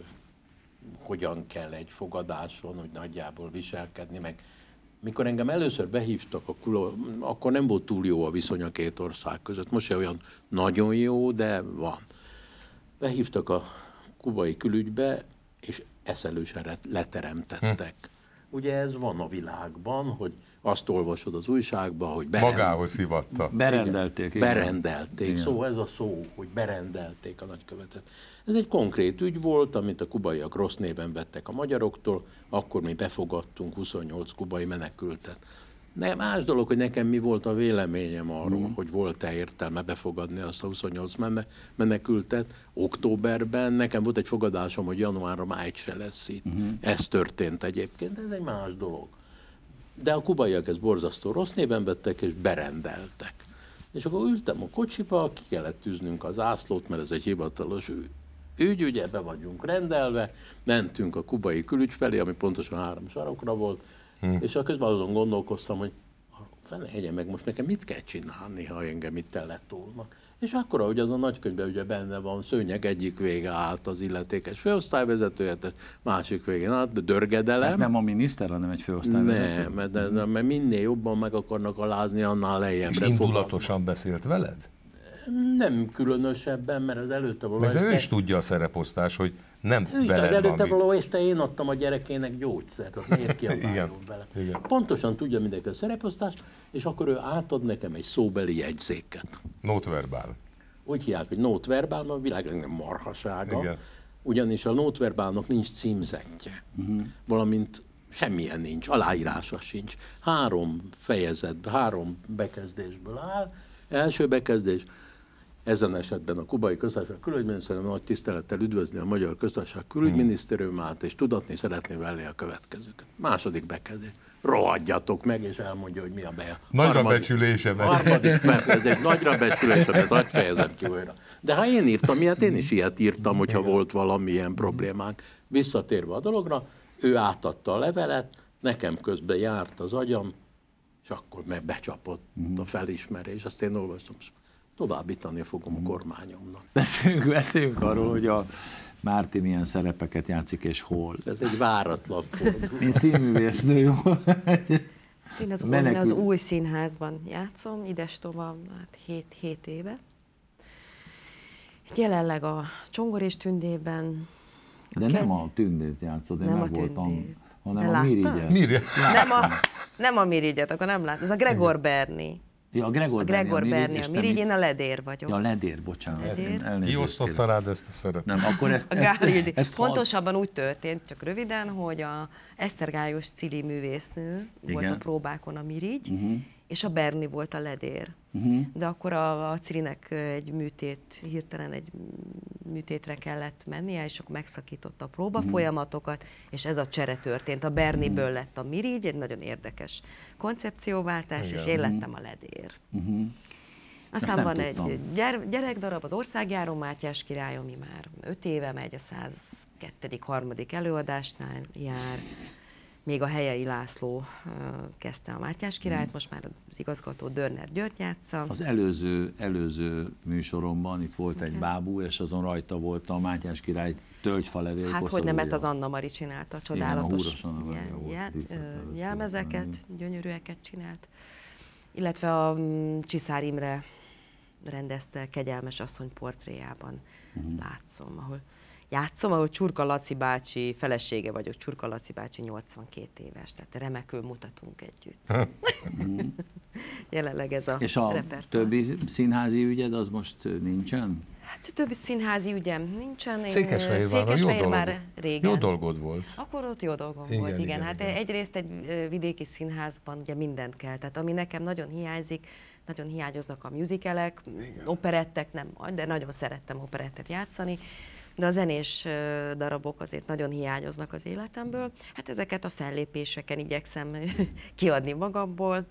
hogyan kell egy fogadáson, hogy nagyjából viselkedni, meg mikor engem először behívtak, akkor, akkor nem volt túl jó a viszony a két ország között. Most se olyan nagyon jó, de van. Behívtak a kubai külügybe, és eszelősen leteremtettek. Hm. Ugye ez van a világban, hogy azt olvasod az újságban, hogy berend... Magához hivatta. Berendelték. Igen. Berendelték. Igen. Szóval ez a szó, hogy berendelték a nagykövetet. Ez egy konkrét ügy volt, amit a kubaiak rossz néven vettek a magyaroktól, akkor mi befogadtunk huszonnyolc kubai menekültet. De más dolog, hogy nekem mi volt a véleményem arról, mm. hogy volt-e értelme befogadni azt a huszonnyolc menekültet. Októberben nekem volt egy fogadásom, hogy januárra már egy se lesz itt. Mm. Ez történt egyébként, ez egy más dolog. De a kubaiak ezt borzasztó rossz néven vettek, és berendeltek. És akkor ültem a kocsiba, ki kellett tűznünk az ászlót, mert ez egy hivatalos ügy, ugye be vagyunk rendelve, mentünk a kubai külügy felé, ami pontosan három sarokra volt, hmm. és akkor közben azon gondolkoztam, hogy fene hegye meg, most nekem mit kell csinálni, ha engem itt elletolnak. És akkor, ahogy az a nagykönyvben ugye benne van, szőnyeg egyik vége állt az illetékes főosztályvezetője, másik végén állt, de dörgedelem. Hát nem a miniszter, hanem egy főosztályvezető. Nem, mert, de, mert minél jobban meg akarnak alázni, annál lejjebbre. És indulatosan beszélt veled? Nem különösebben, mert az előtte való... Mert ő is tudja a szereposztás, hogy nem Ő, veled az előtte van. való este én adtam a gyerekének gyógyszert, az miért kiabáljon vele? Igen. Pontosan tudja mindenki a szereposztást, és akkor ő átad nekem egy szóbeli jegyzéket. Notverbál. Úgy hívják, hogy notverbál, mert a világ nem marhasága. Igen. Ugyanis a notverbálnak nincs címzetje, uh-huh. valamint semmilyen nincs, aláírása sincs. Három fejezetből, három bekezdésből áll. Első bekezdés, ezen esetben a kubai köztársaság külügyminisztérium nagy tisztelettel üdvözli a magyar köztársaság külügyminisztériumát, és tudatni szeretné velni a következőket. Második bekezdés. Rohadjatok meg, és elmondja, hogy mi a be. Nagyra Harmadik- becsülésemet. Harmadik, mert ez egy nagyra becsülésemet, hadd fejezem ki újra. De ha én írtam ilyet, én is ilyet írtam, hogyha volt valamilyen problémánk. Visszatérve a dologra, ő átadta a levelet, nekem közben járt az agyam, és akkor meg becsapott a felismerés, azt én olvastam, továbbítani fogom a kormányomnak. Beszéljünk, beszéljünk arról, hogy a Márti milyen szerepeket játszik és hol. Ez egy váratlan forduló. Mint színművésznő, jó? Én az, Menekül- én az új színházban játszom, idestova hát hét, hét éve. Jelenleg a Csongor és Tündében. De nem a Tündét játszod, én Nem a meg voltam, Tündét. hanem De a láttad? Mirigyet. Mirja. Nem a, nem a Mirigyet, akkor nem lát. Ez a Gregor Berni. Ja, a Gregor, A Gregor Berni, és a te Mirigy, mi- én a Ledér vagyok. Ja, Ledér, bocsánat. Ledér. Elnézést Ki osztotta kérek. rád ezt a szerepet? Nem, akkor ezt, A ezt, Gálildi. ezt hadd- Pontosabban úgy történt, csak röviden, hogy a Esztergályos Cili művésznő volt Igen. a próbákon a Mirigy, uh-huh. és a Berni volt a ledér. Uh-huh. De akkor a, a Cirinek egy műtét, hirtelen egy műtétre kellett mennie, és akkor megszakította a próbafolyamatokat, uh-huh. és ez a csere történt. A Berniből lett a Mirigy, egy nagyon érdekes koncepcióváltás, igen. és én lettem a ledér. Uh-huh. Aztán van tudtam. egy gyere, gyerekdarab, az Országjáró Mátyás király, ami már öt éve megy, a száz kettő harmadik előadásnál jár. Még a Helyei László uh, kezdte a Mátyás királyt, most már az igazgató Dörner György játsza. Az előző, előző műsoromban itt volt egy bábú, és azon rajta volt a Mátyás király tölgyfalevél Hát hogy nem, mert az Anna Mari csinálta, csodálatos igen, jel, jel, jelmezeket, gyönyörűeket csinált. Illetve a um, Csiszár Imre rendezte Kegyelmes asszony portréjában, uh-huh. látszom, ahol játszom, ahol Csurka Laci bácsi felesége vagyok, Csurka Laci bácsi nyolcvankét éves, tehát remekül mutatunk együtt. Jelenleg ez a És a repertoár. többi színházi ügyed az most nincsen? Hát többi színházi ügyem nincsen. Székesfehérvár már régen. Jó dolgod volt. Akkor ott jó dolgom igen, volt, igen. igen Hát igen. egyrészt egy vidéki színházban ugye mindent kell, tehát ami nekem nagyon hiányzik, nagyon hiányoznak a musicalek, operettek, nem, de nagyon szerettem operettet játszani. De a zenés darabok azért nagyon hiányoznak az életemből. Hát ezeket a fellépéseken igyekszem kiadni magamból.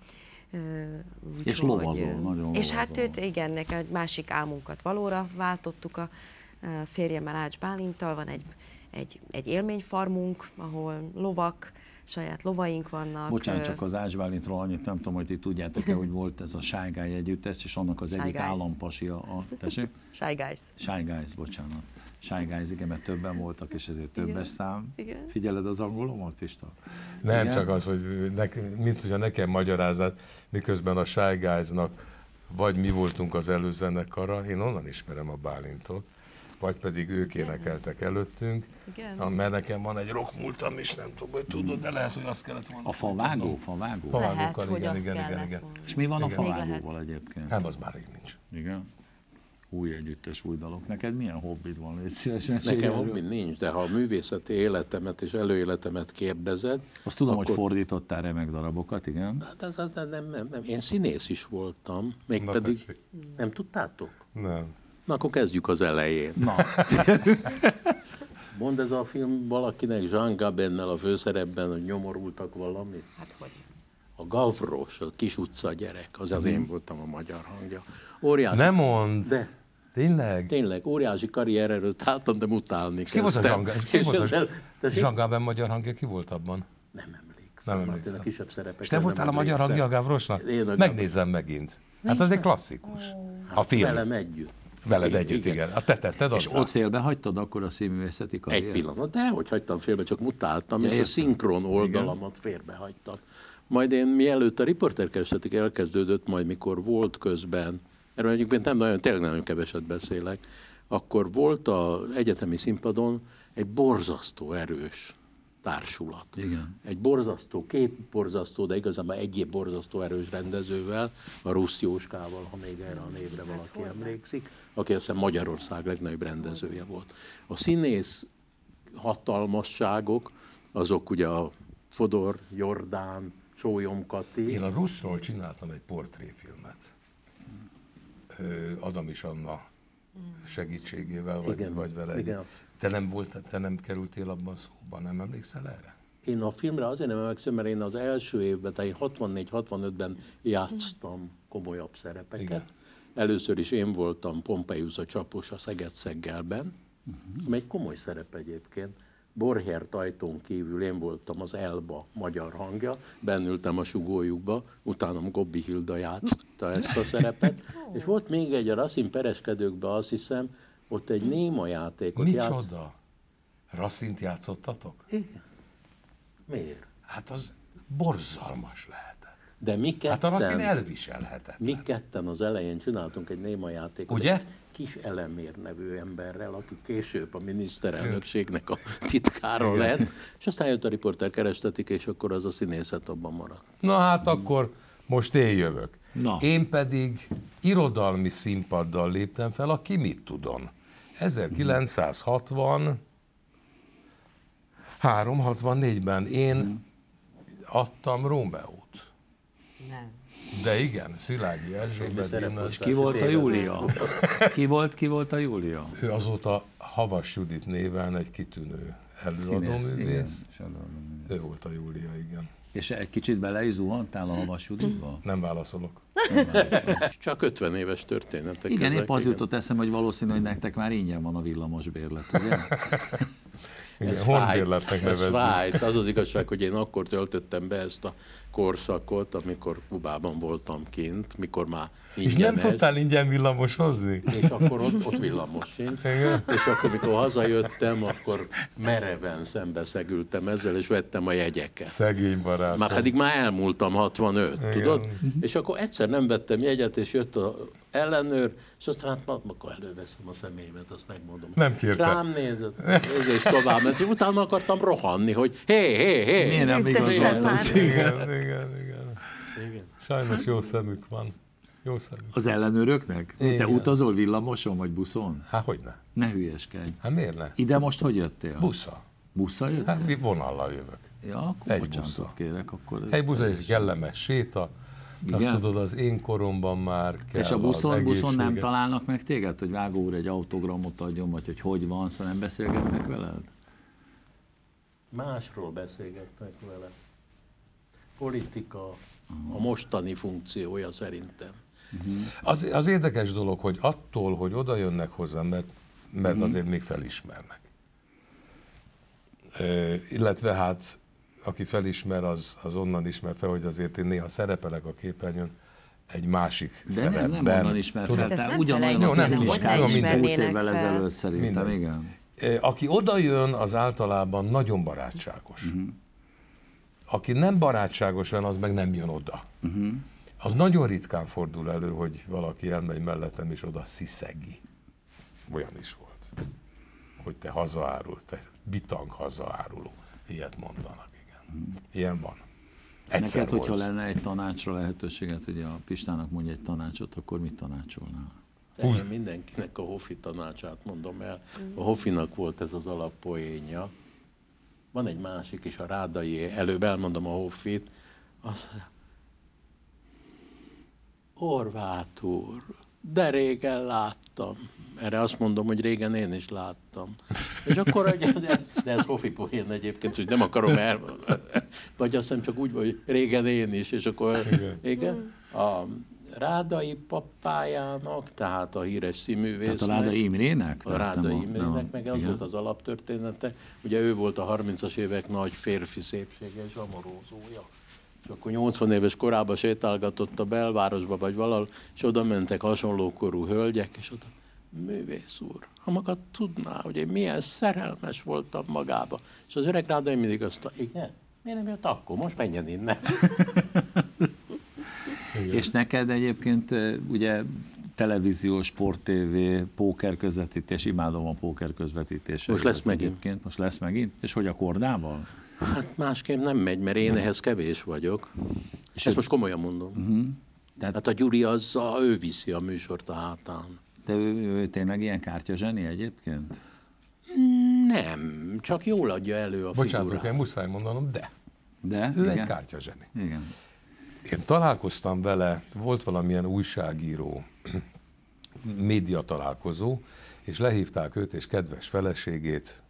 Úgy, és lovazol, nagyon És lovazol. hát őt, igen, nekem egy másik álmunkat valóra váltottuk a férjemmel, Ács Bálinttal. Van egy, egy, egy élményfarmunk, ahol lovak, saját lovaink vannak. Bocsánat, csak az Ács Bálintról annyit nem tudom, hogy ti tudjátok-e, hogy volt ez a Shy Guy együttes, és annak az Shy egyik Guys. állampasi a... a tessék? Shy Guys. Shy Guys, bocsánat. Shy Guys, igen, mert többen voltak, és ezért többes Igen. szám. Igen. Figyeled az angolomat, Pista? Nem, igen? csak az, hogy nek, mint hogyha nekem magyarázat, miközben a Shy Guys-nak vagy mi voltunk az előzenekara, én onnan ismerem a Bálintot, vagy pedig ők énekeltek előttünk, Igen. mert nekem van egy rockmúltam is, nem tudom, hogy tudod, de lehet, hogy azt kellett volna. A favágó? Favágó? Favágókkal, Lehet, hogy igen, azt igen, igen, kellett igen. volna. És mi van Igen. a Még favágóval egyébként? Nem, az már rég nincs. Igen? Új együttes, új dalok. Neked milyen hobbid van? Légy szívesen. Nekem hobbi nincs, de ha a művészeti életemet és előéletemet kérdezed... Azt tudom, akkor... hogy fordítottál remek darabokat, igen? Hát az, az, nem, nem, nem, nem. Én színész is voltam, Na, mégpedig... tessék. Nem tudtátok? Nem. Na, akkor kezdjük az elején. Na, Mond ez a film valakinek Jean Gabennel a főszerepben, hogy nyomorultak valamit? Hát hogy? A Gavros, a kis utca gyerek, az az én voltam a magyar hangja. Óriási, Nem mondd! de Tényleg? tényleg, óriási karrier előtt álltam, de utálni Ki volt a kezdtem. Jean- ki És volt a ezzel- tessék? Jean Gabin magyar hangja, ki volt abban? Nem emlékszem. Nem hát emlékszem. én a kisebb szerepek. És te voltál a magyar hangja a Gavrosnak? Én a Megnézem megint. Hát az egy klasszikus. A film. Velem együtt. Veled Igen, együtt, igen. igen. A te tetted és azzal? ott félbe hagytad akkor a színművészeti karriert? Egy pillanat, de hogy hagytam félbe, csak mutáltam, Ja, és a értem. szinkron oldalamat félbehagytam. Majd én mielőtt a riporterkeresletek elkezdődött, majd mikor volt közben, erről egyébként nem nagyon, tényleg nagyon keveset beszélek, akkor volt az egyetemi színpadon egy borzasztó erős társulat. Igen. Egy borzasztó, két borzasztó, de igazából egyéb borzasztó erős rendezővel, a Rusz Jóskával, ha még erre a névre valaki emlékszik, aki azt hiszem Magyarország legnagyobb rendezője volt. A színész hatalmasságok, azok ugye a Fodor, Jordán, Sólyom Kati. Én a Ruszról csináltam egy portréfilmet. Ö, Adam is Anna segítségével, vagy, Igen, vagy vele. igen. Egy. Te nem volt, te nem kerültél abban szóba, nem emlékszel erre? Én a filmre azért nem emlékszem, mert én az első évben, tehát én hatvannégy hatvanötben játsztam komolyabb szerepeket. Igen. Először is én voltam Pompeius a csapos a Szeged-Szeggelben, uh-huh. ami egy komoly szerep egyébként. Borhert ajtón kívül én voltam az Elba magyar hangja, bennültem a sugójukba, utánam Gobbi Hilda játszotta ezt a szerepet, és volt még egy a Racine Pereskedőkben, azt hiszem, ott egy néma játékot játszott. Micsoda? Racint játszottatok? Igen. Miért? Hát az borzalmas lehetett. De mi ketten, Hát a Racine elviselhetetlen. mi ketten az elején csináltunk egy néma játékot. Ugye? Egy Kis Elemér nevű emberrel, aki később a miniszterelnökségnek a titkára lett, és aztán jött a riporter kerestetik, és akkor az a színészet abban maradt. Na hát akkor most én jövök. Na. Én pedig irodalmi színpaddal léptem fel a Ki mit tudon. ezerkilencszázhatvan három hatvannégyben én adtam Rómeót. Nem. De igen, Szilágyi Erzsébet. És ki volt a Júlia? Ki volt, ki volt a Júlia? Ő azóta Havas Judit néven egy kitűnő előadóművész. Ő volt a Júlia, igen. És egy kicsit bele is zuhantál a Havas Juditba? Nem válaszolok. Csak ötven éves történetek. Igen, ezek, épp az igen. jutott eszem, hogy valószínű, hogy nektek már ingyen van a villamos bérlet, ugye? Igen, honbérletnek Ez nevezzük. fájt. Az az igazság, hogy én akkor töltöttem be ezt a korszakot, amikor Kubában voltam kint, mikor már És ingyenes. nem tudtál ingyen villamosozni? És akkor ott, ott villamos sincs. Igen. És akkor, mikor hazajöttem, akkor mereven szembeszegültem ezzel, és vettem a jegyeket. Szegény barát. Már pedig már elmúltam hatvanöt, Igen. tudod? És akkor egyszer nem vettem jegyet, és jött a ellenőr, és aztán hát ma- akkor előveszem a személyemet, azt megmondom. Nem kérte. Rám nézett, ez és tovább ment, és utána akartam rohanni, hogy hé, hé, hé. Miért nem Ültessen igazoltad? már. Igen, igen, igen. Igen. Sajnos jó szemük van. Jó szemük. Az ellenőröknek? Te Igen. utazol villamoson vagy buszon? Hát hogyne? Ne hülyeskedj. Hát miért ne? Ide most hogy jöttél? Busza. Busszal jöttél? Hát mi vonallal jövök. Ja, akkor Egy bocsánatot busszal. kérek. Akkor ez Egy busz egy kellemes séta. Azt Igen? tudod, az én koromban már kell És a az buszon, buszon nem egészséges. találnak meg téged, hogy Vágó úr egy autogramot adjon, vagy hogy hogy van, szóval nem beszélgetnek veled? Másról beszélgetnek vele. Politika a mostani funkciója szerintem. Az, az érdekes dolog, hogy attól, hogy oda jönnek hozzám, mert, mert azért még felismernek. E, illetve hát, aki felismer, az, az onnan ismer fel, hogy azért én néha szerepelek a képernyőn egy másik De szerepben. nem, nem onnan ismer fel, Hát ezt te nem ugyanolyan felejtjük a el, hogy fiziskában, ne mint húsz ismernének évvel fel. ezelőtt szerintem, Minden. igen. E, Aki oda jön, az általában nagyon barátságos. Uh-huh. Aki nem barátságos van, az meg nem jön oda. Uh-huh. Az nagyon ritkán fordul elő, hogy valaki elmegy mellettem, és oda sziszegi. Olyan is volt. Hogy te hazaárul, te bitang hazaáruló. Ilyet mondanak, igen. Ilyen van. Egyszer Neked, volt. hogyha lenne egy tanácsra lehetőséget, hogy a Pistának mondja egy tanácsot, akkor mit tanácsolnál? De én mindenkinek a Hofi tanácsát mondom el. A Hofinak volt ez az alappoénja. Van egy másik is, a Rádai, előbb elmondom a Hofit. Az... Horváth úr, de régen láttam. Erre azt mondom, hogy régen én is láttam. És akkor, egy- de, de ez Hofi poén egyébként, hogy nem akarom el... Vagy azt hiszem csak úgy, hogy régen én is, és akkor... Igen. Igen. A Rádai papájának, tehát a híres színművésznek... Tehát a Rádai Imrének? A Rádai Nem Imrének, meg az igen. volt az alaptörténete. Ugye ő volt a harmincas évek nagy férfi szépsége és amorózója. És akkor nyolcvan éves korában sétálgatott a belvárosba, vagy valahol, és oda mentek hasonlókorú hölgyek, és oda, művész úr, ha maga tudná, hogy én milyen szerelmes voltam magába. És az öreg Rádai mindig azt mondta, igen, miért nem jött akkor, most menjen innen. És neked egyébként eh, ugye televízió, sport tévé, póker közvetítés, imádom a póker közvetítéseket. Most lesz megint. Egyébként. Most lesz megint? És hogy a kordával? Hát másképp nem megy, mert én ehhez kevés vagyok. És ezt most komolyan mondom. Uh-huh. Tehát- Hát a Gyuri az, a, ő viszi a műsort a hátán. De ő, ő tényleg ilyen kártyazseni egyébként? Nem, csak jól adja elő a Bocsánatok, én figurát. muszáj mondanom, de De? ő igen. egy kártyazseni. Igen. Én találkoztam vele, volt valamilyen újságíró média találkozó, és lehívták őt és kedves feleségét,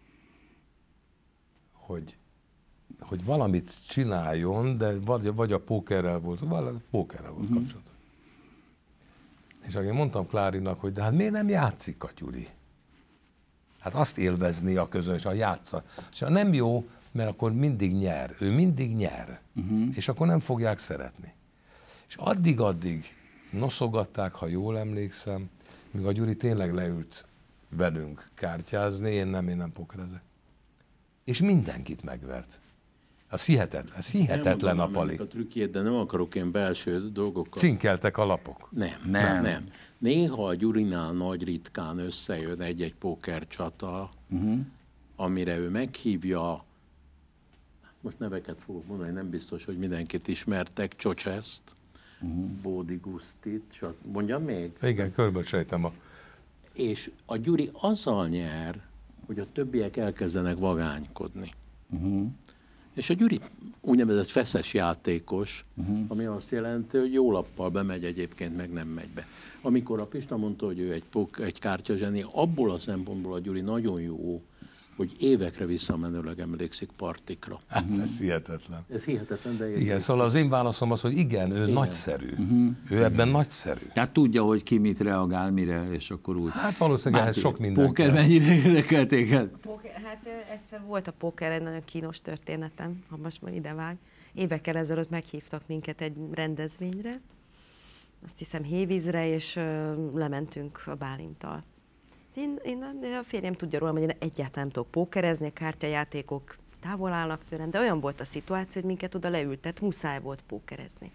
hogy, hogy valamit csináljon, de vagy, vagy a pókerrel volt, vagy pókerrel volt uh-huh. kapcsolatban. És akkor én mondtam Klárinak, hogy de hát miért nem játszik a Gyuri? Hát azt élvezni a közönség, ha játsza. És ha nem jó, mert akkor mindig nyer. Ő mindig nyer. Uh-huh. És akkor nem fogják szeretni. És addig-addig noszogatták, ha jól emlékszem, míg a Gyuri tényleg leült velünk kártyázni, én nem, én nem pokerezek. És mindenkit megvert. Ez hihetetlen, ez hihetetlen a pali. a trükkjét, de nem akarok én belső dolgokat. Cinkeltek a lapok. Nem, Nem. nem, nem. Néha a Gyurinál nagy ritkán összejön egy-egy pókercsata, uh-huh. amire ő meghívja, most neveket fogok mondani, nem biztos, hogy mindenkit ismertek, Csocseszt, uh-huh. Bódi Gusztit, stb. Mondjam még? Igen, körbe sejtem a... És a Gyuri azzal nyer, hogy a többiek elkezdenek vagánykodni. Uh-huh. És a Gyuri úgynevezett feszes játékos, uh-huh. ami azt jelenti, hogy jó lappal bemegy egyébként, meg nem megy be. Amikor a Pista mondta, hogy ő egy, egy kártyazseni, abból a szempontból a Gyuri nagyon jó, hogy évekre visszamenőleg emlékszik partikra. Hát ez hihetetlen. Ez hihetetlen, de igen, szóval az én válaszom az, hogy igen, ő igen. nagyszerű. Uh-huh. Ő ebben nagyszerű. Tehát tudja, hogy ki mit reagál, mire, és akkor úgy. Hát valószínűleg ehhez sok minden Póker kell. Mennyire érdekel téged? Póker, hát egyszer volt a póker egy nagyon kínos történetem, ha most már idevág. Évekkel ezelőtt meghívtak minket egy rendezvényre, azt hiszem Hévízre, és uh, lementünk a Bálinttal. Én, én, a férjem tudja rólam, hogy én egyáltalán nem tudok pókerezni, a kártyajátékok távol állnak tőlem, de olyan volt a szituáció, hogy minket oda leültet, muszáj volt pókerezni.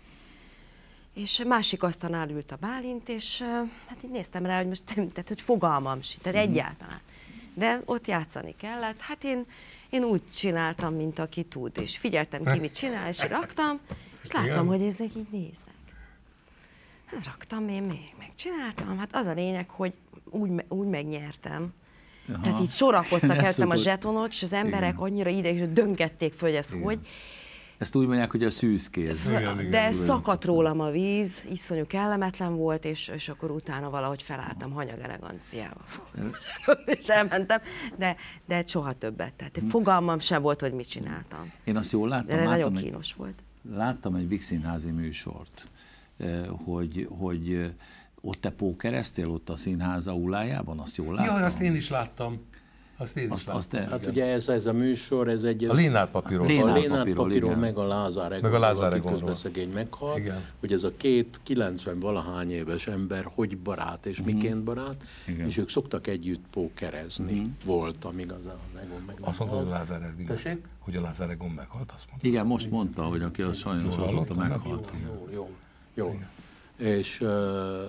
És másik asztalnál ült a Bálint, és hát így néztem rá, hogy most, tehát, hogy fogalmam sincs, tehát egyáltalán. De ott játszani kellett. Hát én, én úgy csináltam, mint aki tud, és figyeltem ki, mit csinál, és raktam, és láttam, hogy ezek így néznek. Hát raktam, én még megcsináltam. Hát az a lényeg, hogy úgy, úgy megnyertem. Aha. Tehát így sorakoztak előttem a zsetonok, és az emberek igen. annyira ideig, hogy döngették föl, hogy ez igen. hogy. Ezt úgy mondják, hogy a szűzkéz. Igen, de szakadt rólam a víz, iszonyú kellemetlen volt, és, és akkor utána valahogy felálltam hanyag eleganciával. és elmentem, de, de soha többet. Tehát fogalmam sem volt, hogy mit csináltam. Én azt jól láttam. De láttam nagyon egy, kínos volt. Láttam egy Vígszínházi műsort, hogy, hogy ott te pókereztél ott a színház aulájában, azt jól láttam? Jaj, azt én is láttam. Azt én is azt, láttam. azt te, hát ugye ez, ez a műsor, ez egy... A Lénárd papírról. A Lénárd papírról, meg a Lázár Egonról, meg a Lázár aki Egonról. közbeszegény meghalt, igen. hogy ez a két kilencven-valahány éves ember hogy barát és uh-huh. miként barát, igen. és ők szoktak együtt pókerezni. Uh-huh. Volt, amíg az a Egon meg azt mondta, hogy a Lázár Egon, hogy a Lázár Egon meghalt, azt mondta. Igen, most mondta, hogy aki az sajnos azóta meghalt. Jó, jó, jó. jó. És, uh,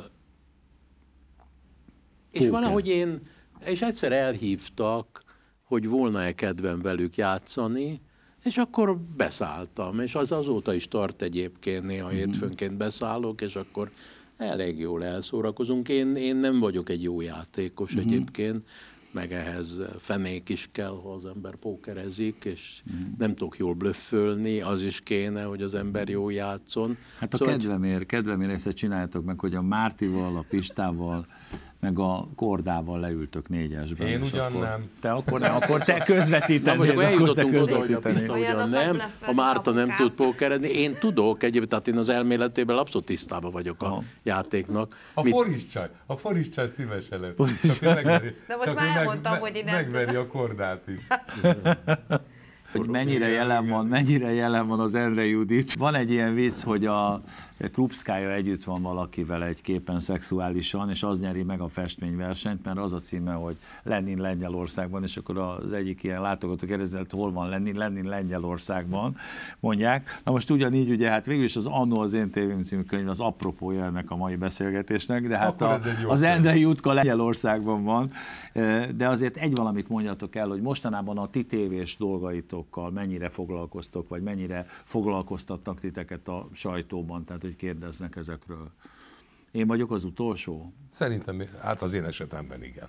és valahogy én, és egyszer elhívtak, hogy volna-e kedvem velük játszani, és akkor beszálltam, és az azóta is tart egyébként, néha hétfőnként beszállok, és akkor elég jól elszórakozunk. Én, én nem vagyok egy jó játékos uh-huh. egyébként, meg ehhez fenék is kell, ha az ember pókerezik, és uh-huh. nem tudok jól blöffölni, az is kéne, hogy az ember jól játszon. Hát a szóval, kedvemért, kedvemért ezt csináljátok meg, hogy a Mártival, a Pistával, meg a Kordával leültök négyesben. Én ugyan akkor, nem. Te akkor, nem, akkor te közvetítenél. Na most akkor eljutottunk oda, hogy a Pista ugyan nem, a Márta nem tud pókerezni. Én tudok egyébként, tehát én az elméletében abszolút tisztában vagyok a játéknak. A Mit... foriscsaj, a foriscsaj szívesen lett. Csak megveri, de most csak már meg, elmondtam, me, hogy én nem megveri tudom. a Kordát is. Hogy mennyire jelen van, mennyire jelen van az Endre Judit. Van egy ilyen vicc, hogy a Krupszkája együtt van valakivel egy képen szexuálisan, és az nyeri meg a festményversenyt, mert az a címe, hogy Lenin Lengyelországban, és akkor az egyik ilyen látogató kérdezi, hogy hol van Lenin, Lenin Lengyelországban, mondják. Na most ugyanígy, ugye, hát végül is az Annó az én tévém című könyv az apropója ennek a mai beszélgetésnek, de hát a, az Endre Jutka Lengyelországban van, de azért egy valamit mondjatok el, hogy mostanában a ti tévés dolgaitokkal mennyire foglalkoztok, vagy mennyire foglalkoztatnak titeket a sajtóban, tehát hogy kérdeznek ezekről. Én vagyok az utolsó? Szerintem, hát az én esetemben igen.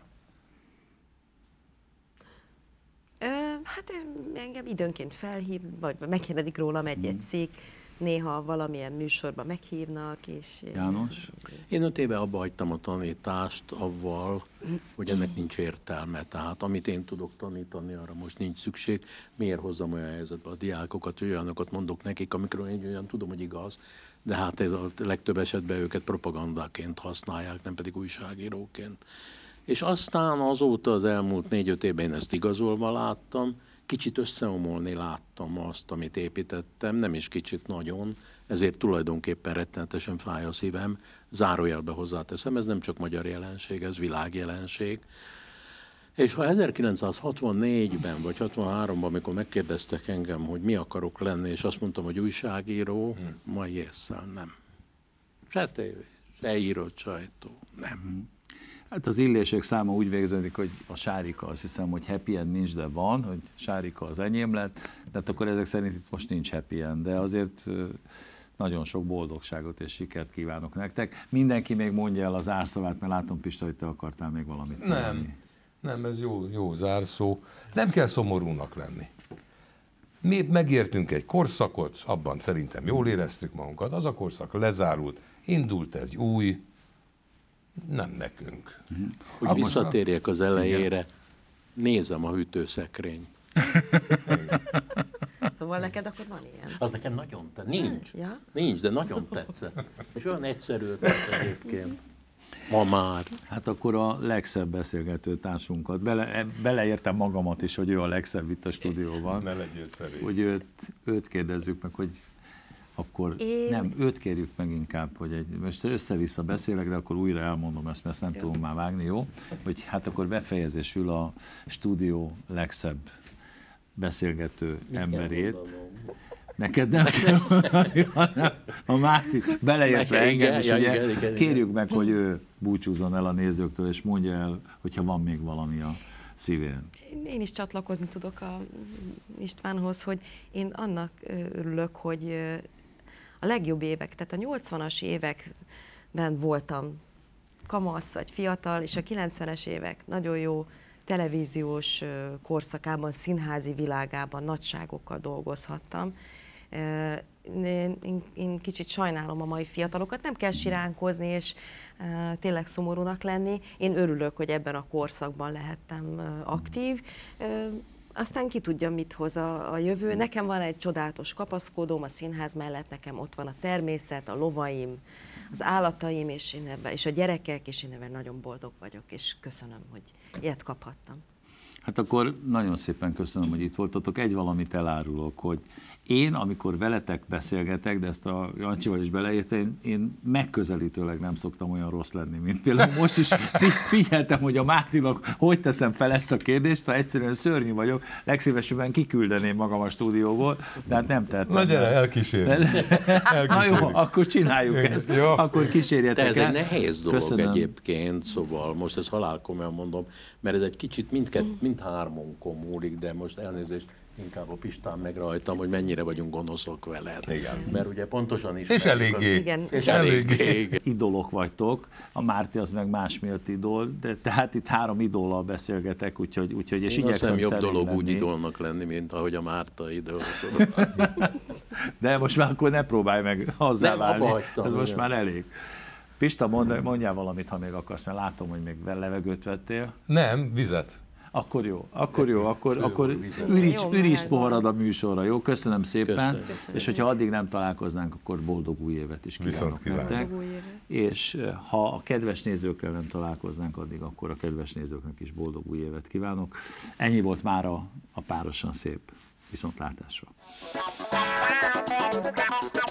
Ö, hát engem időnként felhív, vagy megkérdezik rólam egy-egy cikk, néha valamilyen műsorban meghívnak, és... János? Én öt éve abba hagytam a tanítást avval, hogy ennek nincs értelme. Tehát amit én tudok tanítani, arra most nincs szükség. Miért hozzam olyan helyzetbe a diákokat, hogy olyanokat mondok nekik, amikről én olyan tudom, hogy igaz, de hát ez a legtöbb esetben őket propagandáként használják, nem pedig újságíróként. És aztán azóta az elmúlt négy-öt évben én ezt igazolva láttam, kicsit összeomolni láttam azt, amit építettem, nem is kicsit nagyon, ezért tulajdonképpen rettenetesen fáj a szívem. Zárójelbe hozzáteszem, ez nem csak magyar jelenség, ez világjelenség. És ha ezerkilencszázhatvannégyben vagy hatvanháromban, amikor megkérdeztek engem, hogy mi akarok lenni, és azt mondtam, hogy újságíró, hmm. mai ésszel nem. Se tévé, se írott sajtó, nem. Hmm. Hát az illések száma úgy végződik, hogy a Sárika, azt hiszem, hogy happy end nincs, de van, hogy Sárika az enyém lett, de hát akkor ezek szerint itt most nincs happy end, de azért nagyon sok boldogságot és sikert kívánok nektek. Mindenki még mondja el az zárszavát, mert látom, Pista, hogy te akartál még valamit Nem, mondani. nem, ez jó, jó zárszó. Nem kell szomorúnak lenni. Mi megértünk egy korszakot, abban szerintem jól éreztük magunkat, az a korszak lezárult, indult egy új, nem nekünk. Hogy Akkor visszatérjek az elejére, nézem a hűtőszekrényt. Szóval neked akkor van ilyen? Az nekem nagyon tetszett. Nincs. Ja? Nincs, de nagyon tetszett. És olyan egyszerű ötlet egyébként. Ma már. Hát akkor a legszebb beszélgető társunkat, bele, beleértem magamat is, hogy ő a legszebb itt a stúdióban. Ne legyél szerény. Hogy őt, őt kérdezzük meg, hogy akkor Én... nem, őt kérjük meg inkább, hogy egy, most össze-vissza beszélek, de akkor újra elmondom ezt, mert ezt nem tudom már vágni, jó? Hogy hát akkor befejezésül a stúdió legszebb beszélgető emberét. Neked nem kell mondani, hanem a Máté beleértve engem, és ja, ugye igen, igen, kérjük meg, hogy ő búcsúzzon el a nézőktől, és mondja el, hogyha van még valami a szívén. Én is csatlakozni tudok a Istvánhoz, hogy én annak örülök, hogy a legjobb évek, tehát a nyolcvanas években voltam kamasz vagy fiatal, és a kilencvenes évek nagyon jó televíziós korszakában, színházi világában nagyságokkal dolgozhattam. Én, én, én kicsit sajnálom a mai fiatalokat, nem kell siránkozni és uh, tényleg szomorúnak lenni. Én örülök, hogy ebben a korszakban lehettem uh, aktív. Uh, aztán ki tudja, mit hoz a, a jövő. Nekem van egy csodálatos kapaszkodóm a színház mellett, nekem ott van a természet, a lovaim, az állataim, és, én ebben, és a gyerekek, és én ebben nagyon boldog vagyok, és köszönöm, hogy ilyet kaphattam. Hát akkor nagyon szépen köszönöm, hogy itt voltatok. Egy valamit elárulok, hogy én, amikor veletek beszélgetek, de ezt a Jancsival is beleérte, én, én megközelítőleg nem szoktam olyan rossz lenni, mint például most is figyeltem, hogy a Máténak hogy teszem fel ezt a kérdést, ha egyszerűen szörnyű vagyok, legszívesebben kiküldeném magam a stúdióból, de hát nem tettem. Na gyere, elkísérjük. Na jó, akkor csináljuk ezt. Jó. Akkor De kísérjetek ez el. egy nehéz dolog Köszönöm. egyébként, szóval most ezt halálkomolyan mondom, mert ez egy kicsit mindkett, mindhármunkon múlik, de most elnézést, inkább a Pistán meg rajtam, hogy mennyire vagyunk gonoszok veled. Igen. Mert ugye pontosan is. És eléggé. Igen. És Eléggé. eléggé. Idolok vagytok, a Márti az meg más miatt idol, de tehát itt három idollal beszélgetek, úgyhogy, úgyhogy és Én azt igyekszem hiszem jobb szerény dolog lenni. úgy idolnak lenni, mint ahogy a Márta idol. De most már akkor ne próbálj meg hozzá Nem, válni, abba hagytam, ez most igen. már elég. Pista, mond, mondjál valamit, ha még akarsz, mert látom, hogy még levegőt vettél. Nem, vizet. Akkor jó, akkor jó, akkor, akkor vizet. üríts, Jó, üríts meleg poharad a műsorra, jó? Köszönöm szépen, Köszönöm. Köszönöm. és hogyha addig nem találkoznánk, akkor boldog új évet is Viszont kívánok kívánok. nektek. Boldog új évet. És eh, ha a kedves nézőkkel nem találkoznánk addig, akkor a kedves nézőknek is boldog új évet kívánok. Ennyi volt már a, a Párosan Szép. Viszontlátásra.